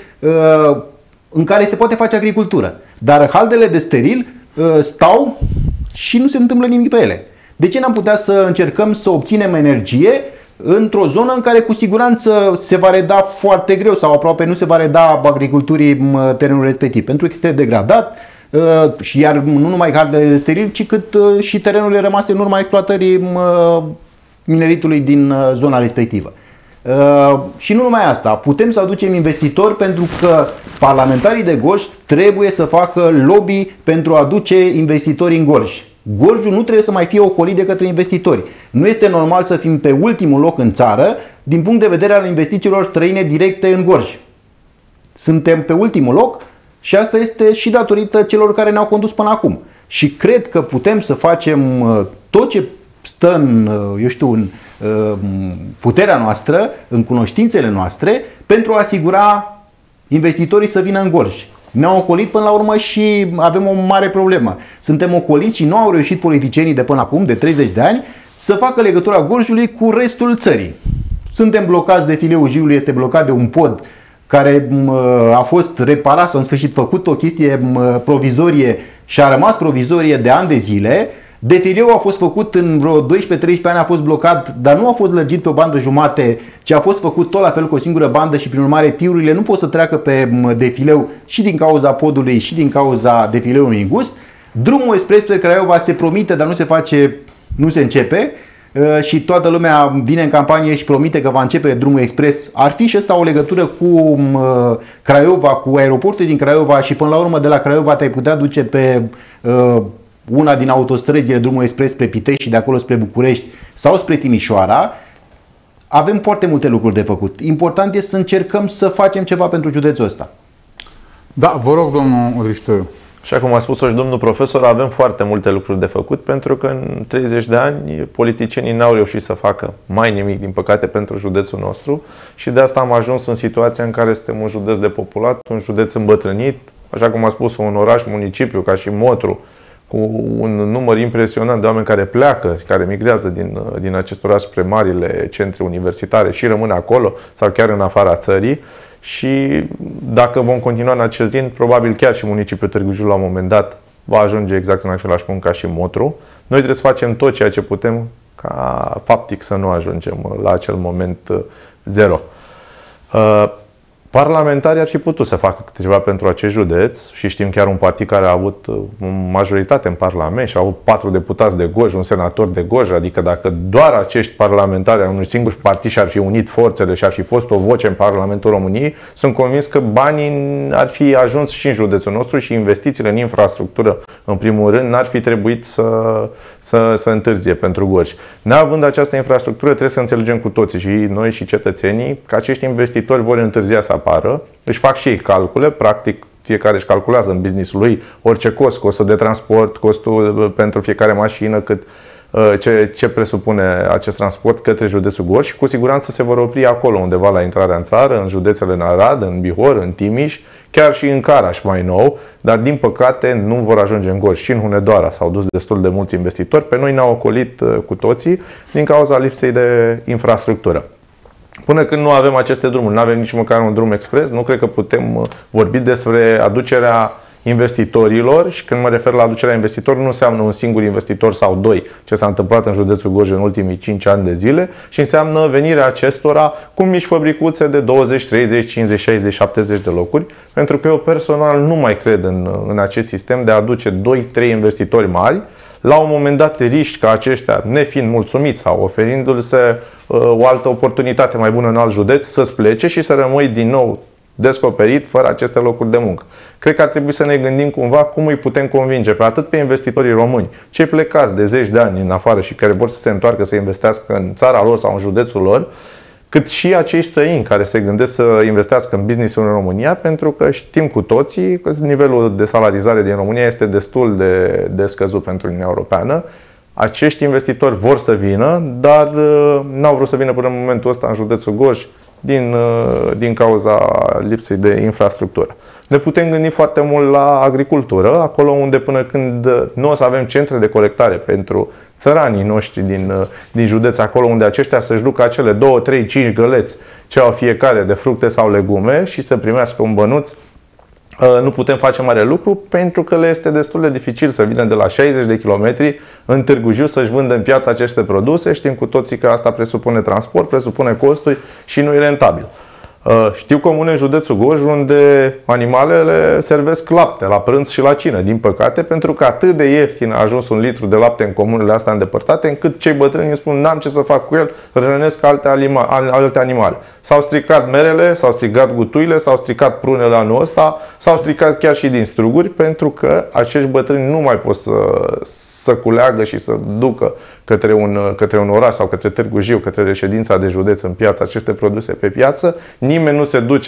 în care se poate face agricultură. Dar haldele de steril stau și nu se întâmplă nimic pe ele. De ce n-am putea să încercăm să obținem energie într-o zonă în care cu siguranță se va reda foarte greu sau aproape nu se va reda agriculturii terenul respectiv, pentru că este degradat și iar nu numai haldele de steril, ci cât și terenurile rămase în urma exploatării mineritului din zona respectivă. Și nu numai asta, putem să aducem investitori pentru că parlamentarii de Gorj trebuie să facă lobby pentru a aduce investitori în Gorj. Gorjul nu trebuie să mai fie ocolit de către investitori. Nu este normal să fim pe ultimul loc în țară din punct de vedere al investițiilor străine directe în Gorj. Suntem pe ultimul loc și asta este și datorită celor care ne-au condus până acum. Și cred că putem să facem tot ce stă în, în puterea noastră, în cunoștințele noastre, pentru a asigura investitorii să vină în Gorj. Ne-au ocolit până la urmă și avem o mare problemă. Suntem ocoliți și nu au reușit politicienii de până acum, de 30 de ani, să facă legătura Gorjului cu restul țării. Suntem blocați, defileul Jiului este blocat de un pod care a fost reparat sau în sfârșit făcut o chestie provizorie și a rămas provizorie de ani de zile. Defileul a fost făcut în vreo 12-13 ani, a fost blocat, dar nu a fost lărgit pe o bandă jumate, ci a fost făcut tot la fel cu o singură bandă și prin urmare tirurile nu pot să treacă pe defileu și din cauza podului și din cauza defileului îngust. Drumul expres spre Craiova se promite, dar nu se face, nu se începe și toată lumea vine în campanie și promite că va începe drumul expres. Ar fi și ăsta o legătură cu Craiova, cu aeroportul din Craiova și până la urmă de la Craiova te-ai putea duce pe una din autostrăzile, drumul expres spre Pitești și de acolo spre București sau spre Timișoara. Avem foarte multe lucruri de făcut. Important este să încercăm să facem ceva pentru județul ăsta. Da, vă rog, domnul Odriștoiu. Și cum a spus-o și domnul profesor, avem foarte multe lucruri de făcut pentru că în 30 de ani politicienii n-au reușit să facă mai nimic, din păcate, pentru județul nostru și de asta am ajuns în situația în care suntem un județ depoplat, un județ îmbătrânit, așa cum a spus, un oraș, municipiu, ca și Motru, cu un număr impresionant de oameni care pleacă, care migrează din acest oraș spre marile centre universitare și rămân acolo sau chiar în afara țării. Și dacă vom continua în acest ritm, probabil chiar și municipiul Târgu Jiu la un moment dat va ajunge exact în același punct ca și Motru. Noi trebuie să facem tot ceea ce putem ca faptic să nu ajungem la acel moment zero. Parlamentarii ar fi putut să facă câte ceva pentru acest județ și știm chiar un partid care a avut majoritate în Parlament și a avut 4 deputați de Gorj, un senator de Gorj, adică dacă doar acești parlamentari ai unui singur partid și-ar fi unit forțele și ar fi fost o voce în Parlamentul României, sunt convins că banii ar fi ajuns și în județul nostru și investițiile în infrastructură, în primul rând, n-ar fi trebuit să întârzie pentru Gorj. Neavând această infrastructură, trebuie să înțelegem cu toții, și noi și cetățenii, că acești investitori vor întârzia să apară, își fac și ei calcule, practic fiecare își calculează în business-ul lui orice cost, costul de transport, costul pentru fiecare mașină, ce presupune acest transport către județul Gorj și cu siguranță se vor opri acolo undeva la intrarea în țară, în județele în Arad, în Bihor, în Timiș, chiar și în Caraș mai nou, dar din păcate nu vor ajunge în Gorj. Și în Hunedoara s-au dus destul de mulți investitori, pe noi ne-au ocolit cu toții din cauza lipsei de infrastructură. Până când nu avem aceste drumuri, nu avem nici măcar un drum expres, nu cred că putem vorbi despre aducerea investitorilor, și când mă refer la aducerea investitorilor, nu înseamnă un singur investitor sau doi, ce s-a întâmplat în județul Gorj în ultimii 5 ani de zile, și înseamnă venirea acestora cu mici fabricuțe de 20, 30, 50, 60, 70 de locuri, pentru că eu personal nu mai cred în acest sistem de a aduce 2-3 investitori mari, la un moment dat riști ca aceștia, nefiind mulțumiți sau oferindu-se o altă oportunitate mai bună în alt județ, să-ți plece și să rămâi din nou descoperit fără aceste locuri de muncă. Cred că ar trebui să ne gândim cumva cum îi putem convinge pe atât pe investitorii români, cei plecați de zeci de ani în afară și care vor să se întoarcă să investească în țara lor sau în județul lor, cât și acei străini care se gândesc să investească în business în România, pentru că știm cu toții că nivelul de salarizare din România este destul de scăzut pentru Uniunea Europeană. Acești investitori vor să vină, dar n-au vrut să vină până în momentul ăsta în județul Gorj din cauza lipsei de infrastructură. Ne putem gândi foarte mult la agricultură, acolo unde până când nu o să avem centre de colectare pentru țăranii noștri din județ, acolo unde aceștia să-și ducă acele 2, 3, 5 găleți ce au fiecare de fructe sau legume și să primească un bănuț, nu putem face mare lucru, pentru că le este destul de dificil să vină de la 60 de kilometri în Târgu Jiu să-și vândă în piață aceste produse. Știm cu toții că asta presupune transport, presupune costuri și nu e rentabil. Știu comune în județul Gorj unde animalele servesc lapte la prânz și la cină, din păcate, pentru că atât de ieftin a ajuns un litru de lapte în comunele astea îndepărtate, încât cei bătrâni îmi spun n-am ce să fac cu el, rănesc alte animale. S-au stricat merele, s-au stricat gutuile, s-au stricat prunele anul ăsta, s-au stricat chiar și din struguri, pentru că acești bătrâni nu mai pot să culeagă și să ducă către un oraș sau către Târgu Jiu, către reședința de județ în piață, aceste produse pe piață. Nimeni nu se duce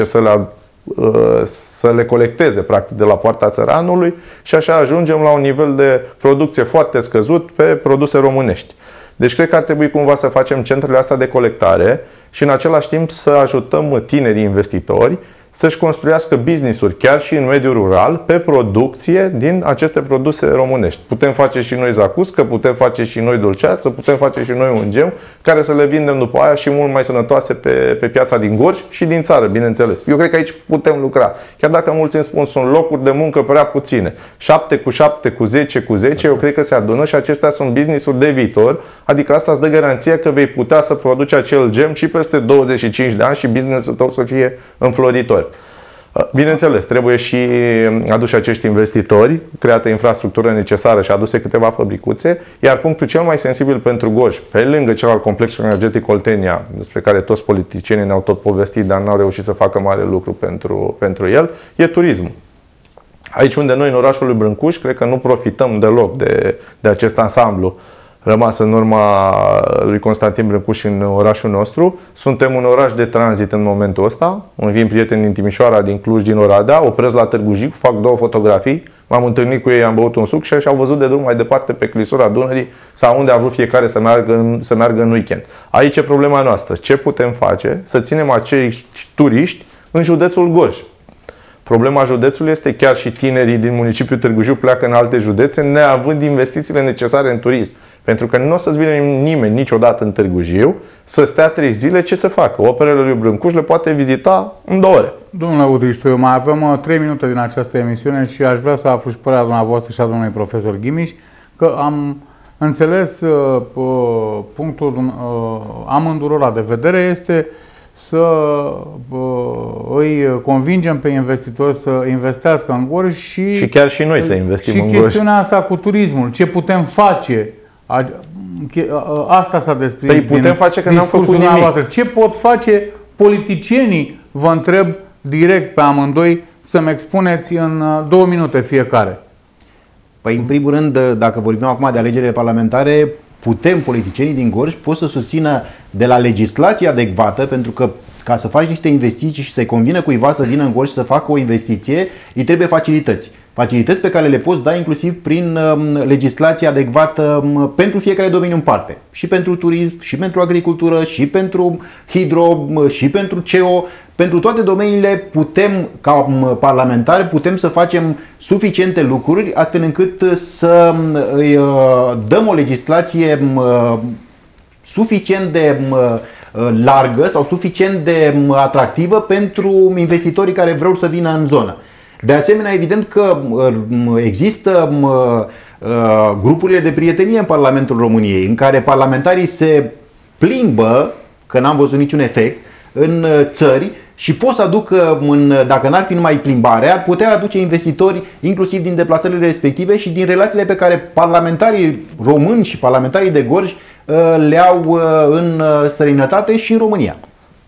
să le colecteze practic de la poarta țăranului și așa ajungem la un nivel de producție foarte scăzut pe produse românești. Deci cred că ar trebui cumva să facem centrele astea de colectare și în același timp să ajutăm tinerii investitori să-și construiască business-uri chiar și în mediul rural pe producție din aceste produse românești. Putem face și noi zacuscă, putem face și noi dulceață, putem face și noi un gem care să le vindem după aia și mult mai sănătoase pe piața din Gorj și din țară, bineînțeles. Eu cred că aici putem lucra. Chiar dacă mulți îmi spun sunt locuri de muncă prea puține. 7 cu 7 cu 10 cu 10, eu cred că se adună și acestea sunt business-uri de viitor. Adică asta îți dă garanția că vei putea să produci acel gem și peste 25 de ani și business-ul tău să fie înfloritor. Bineînțeles, trebuie și aduși acești investitori, creată infrastructură necesară și aduse câteva fabricuțe, iar punctul cel mai sensibil pentru Gorj, pe lângă cel al complexului energetic Oltenia, despre care toți politicienii ne-au tot povestit, dar n-au reușit să facă mare lucru pentru el, e turismul. Aici unde noi, în orașul lui Brâncuș, cred că nu profităm deloc de acest ansamblu rămas în urma lui Constantin Brâncuș în orașul nostru. Suntem un oraș de tranzit în momentul ăsta. Îmi vin prieteni din Timișoara, din Cluj, din Oradea, opresc la Târgu Jiu, fac 2 fotografii, m-am întâlnit cu ei, am băut un suc și au văzut de drum mai departe pe clisura Dunării sau unde a vrut fiecare să meargă în weekend. Aici e problema noastră. Ce putem face? Să ținem acești turiști în județul Gorj. Problema județului este chiar și tinerii din municipiul Târgu Jiu pleacă în alte județe neavând investițiile necesare în turism. Pentru că nu o să-ți vină nimeni niciodată în Târgu Jiu să stea 3 zile, ce să facă? Operele lui Brâncuș le poate vizita în 2 ore. Domnule Udriștiu, mai avem 3 minute din această emisiune și aș vrea să aflu și părerea dumneavoastră și a domnului profesor Ghimiș, că am înțeles punctul amândurora de vedere este să îi convingem pe investitori să investească în Gorj și chiar și noi să investim în Gorj. Și chestiunea asta cu turismul, ce putem face? Asta s-a desprins. Păi putem face că n-am făcut nimic. Ce pot face politicienii? Vă întreb direct pe amândoi, să-mi expuneți în 2 minute fiecare. Păi, în primul rând, dacă vorbim acum de alegerile parlamentare, politicienii din Gorj pot să susțină de la legislație adecvată, pentru că ca să faci niște investiții și să-i convină cuiva să vină în Gorj și să facă o investiție, îi trebuie facilități. Facilități pe care le poți da inclusiv prin legislație adecvată pentru fiecare domeniu în parte. Și pentru turism, și pentru agricultură, și pentru hidro, și pentru CEO. Pentru toate domeniile putem, ca parlamentari, putem să facem suficiente lucruri astfel încât să îi dăm o legislație suficient de largă sau suficient de atractivă pentru investitorii care vreau să vină în zonă. De asemenea, evident că există grupurile de prietenie în Parlamentul României, în care parlamentarii se plimbă, că n-am văzut niciun efect, în țări și pot să aducă, dacă n-ar fi numai plimbare, ar putea aduce investitori inclusiv din deplasările respective și din relațiile pe care parlamentarii români și parlamentarii de Gorj le au în străinătate și în România.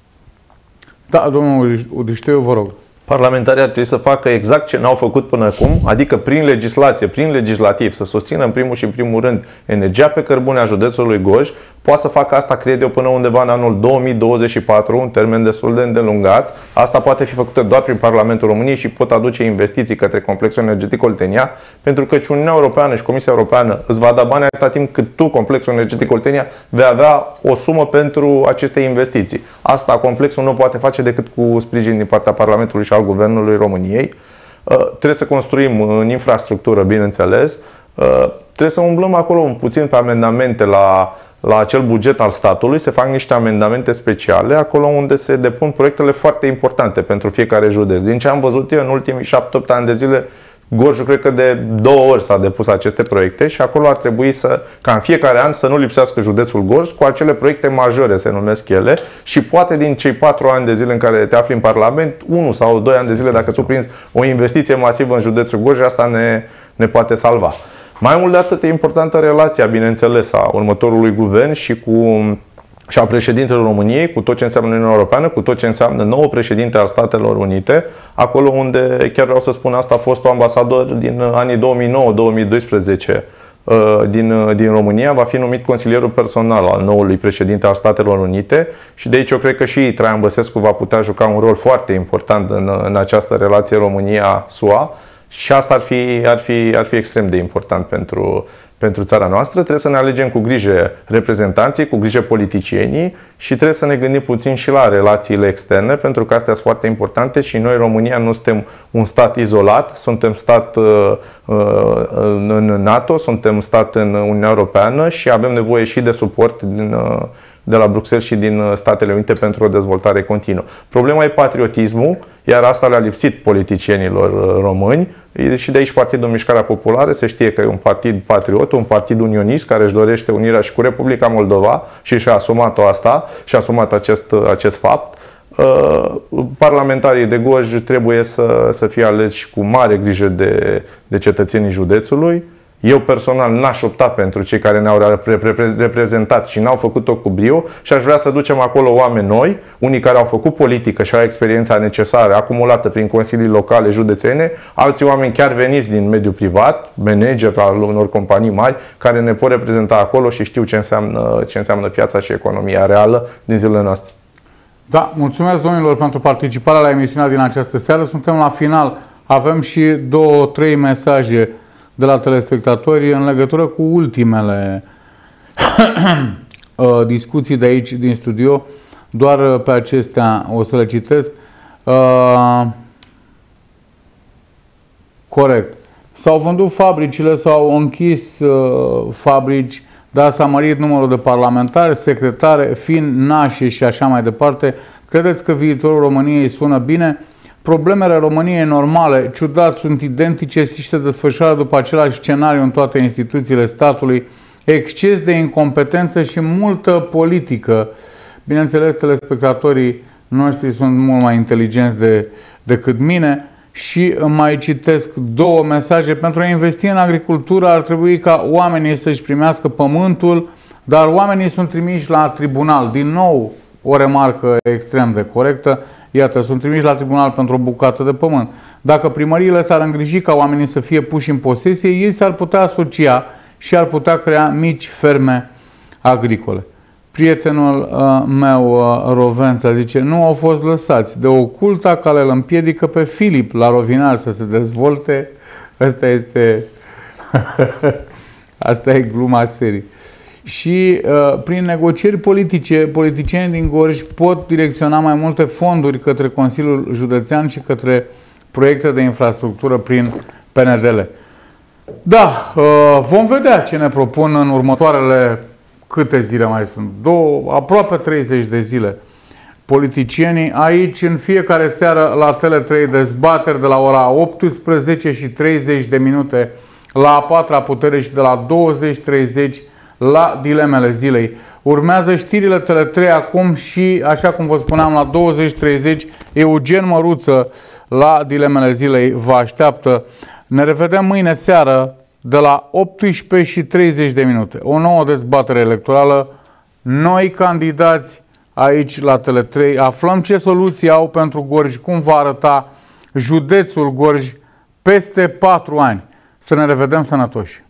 Da, domnul Udișteu, vă rog. Parlamentarii ar trebui să facă exact ce n-au făcut până acum, adică prin legislație, prin legislativ, să susțină în primul și în primul rând energia pe cărbune a județului Gorj. Poate să facă asta, cred eu, până undeva în anul 2024, un termen destul de îndelungat. Asta poate fi făcută doar prin Parlamentul României și pot aduce investiții către complexul energetic Oltenia, pentru că și Uniunea Europeană și Comisia Europeană îți va da bani atâta timp cât tu, complexul energetic Oltenia, vei avea o sumă pentru aceste investiții. Asta complexul nu poate face decât cu sprijin din partea Parlamentului și al Guvernului României. Trebuie să construim în infrastructură, bineînțeles. Trebuie să umblăm acolo puțin pe amendamente la acel buget al statului, se fac niște amendamente speciale, acolo unde se depun proiectele foarte importante pentru fiecare județ. Din ce am văzut eu în ultimii 7-8 ani de zile, Gorjul cred că de 2 ori s-a depus aceste proiecte și acolo ar trebui ca în fiecare an să nu lipsească județul Gorj cu acele proiecte majore, se numesc ele, și poate din cei 4 ani de zile în care te afli în Parlament, 1 sau 2 ani de zile, dacă tu prinzi o investiție masivă în județul Gorj, asta ne poate salva. Mai mult de atât, e importantă relația, bineînțeles, a următorului guvern și a președintelui României, cu tot ce înseamnă Uniunea Europeană, cu tot ce înseamnă nou președinte al Statelor Unite, acolo unde, chiar vreau să spun asta, a fost ambasador din anii 2009-2012 din România, va fi numit consilierul personal al noului președinte al Statelor Unite și de aici eu cred că și Traian Băsescu va putea juca un rol foarte important în această relație România-SUA. Și asta ar fi extrem de important pentru țara noastră. Trebuie să ne alegem cu grijă reprezentanții, cu grijă politicienii și trebuie să ne gândim puțin și la relațiile externe, pentru că astea sunt foarte importante și noi, România, nu suntem un stat izolat, suntem stat în NATO, suntem stat în Uniunea Europeană și avem nevoie și de suport de la Bruxelles și din Statele Unite pentru o dezvoltare continuă. Problema e patriotismul, iar asta le-a lipsit politicienilor români. Și de aici Partidul Mișcarea Populară, se știe că e un partid patriot, un partid unionist care își dorește unirea și cu Republica Moldova și și-a asumat-o asta, și-a asumat acest fapt. Parlamentarii de Gorj trebuie să fie aleși cu mare grijă de cetățenii județului. Eu personal n-aș opta pentru cei care ne-au reprezentat și n-au făcut-o cu brio și aș vrea să ducem acolo oameni noi, unii care au făcut politică și au experiența necesară acumulată prin consilii locale, județene, alții oameni chiar veniți din mediul privat, manager al unor companii mari, care ne pot reprezenta acolo și știu ce înseamnă piața și economia reală din zilele noastre. Da, mulțumesc domnilor pentru participarea la emisiunea din această seară. Suntem la final. Avem și 2-3 mesaje de la telespectatori în legătură cu ultimele discuții de aici, din studio. Doar pe acestea o să le citesc. Corect. S-au vândut fabricile, s-au închis fabrici, dar s-a mărit numărul de parlamentari, secretare, fin nașe și așa mai departe. Credeți că viitorul României sună bine? Problemele României normale, ciudat, sunt identice și se desfășoară după același scenariu în toate instituțiile statului. Exces de incompetență și multă politică. Bineînțeles, telespectatorii noștri sunt mult mai inteligenți decât mine. Și mai citesc 2 mesaje. Pentru a investi în agricultură ar trebui ca oamenii să-și primească pământul, dar oamenii sunt trimiși la tribunal. Din nou, o remarcă extrem de corectă. Iată, sunt trimiși la tribunal pentru o bucată de pământ. Dacă primăriile s-ar îngriji ca oamenii să fie puși în posesie, ei s-ar putea asocia și ar putea crea mici ferme agricole. Prietenul meu, Rovența, zice, nu au fost lăsați de oculta care îl împiedică pe Filip la Rovinar să se dezvolte. Asta e gluma serii. Și prin negocieri politice, politicienii din Gorj pot direcționa mai multe fonduri către Consiliul Județean și către proiecte de infrastructură prin PNDL. Da, vom vedea ce ne propun în următoarele, câte zile mai sunt? Aproape 30 de zile. politicienii. Aici, în fiecare seară, la Tele3 dezbateri de la ora 18:30 la a patra putere și de la 20:30 la dilemele zilei. Urmează știrile Tele3 acum și, așa cum vă spuneam, la 20:30 Eugen Măruță la dilemele zilei vă așteaptă. Ne revedem mâine seară de la 18:30. O nouă dezbatere electorală, noi candidați aici la Tele3. Aflăm ce soluții au pentru Gorj, cum va arăta județul Gorj peste 4 ani. Să ne revedem sănătoși!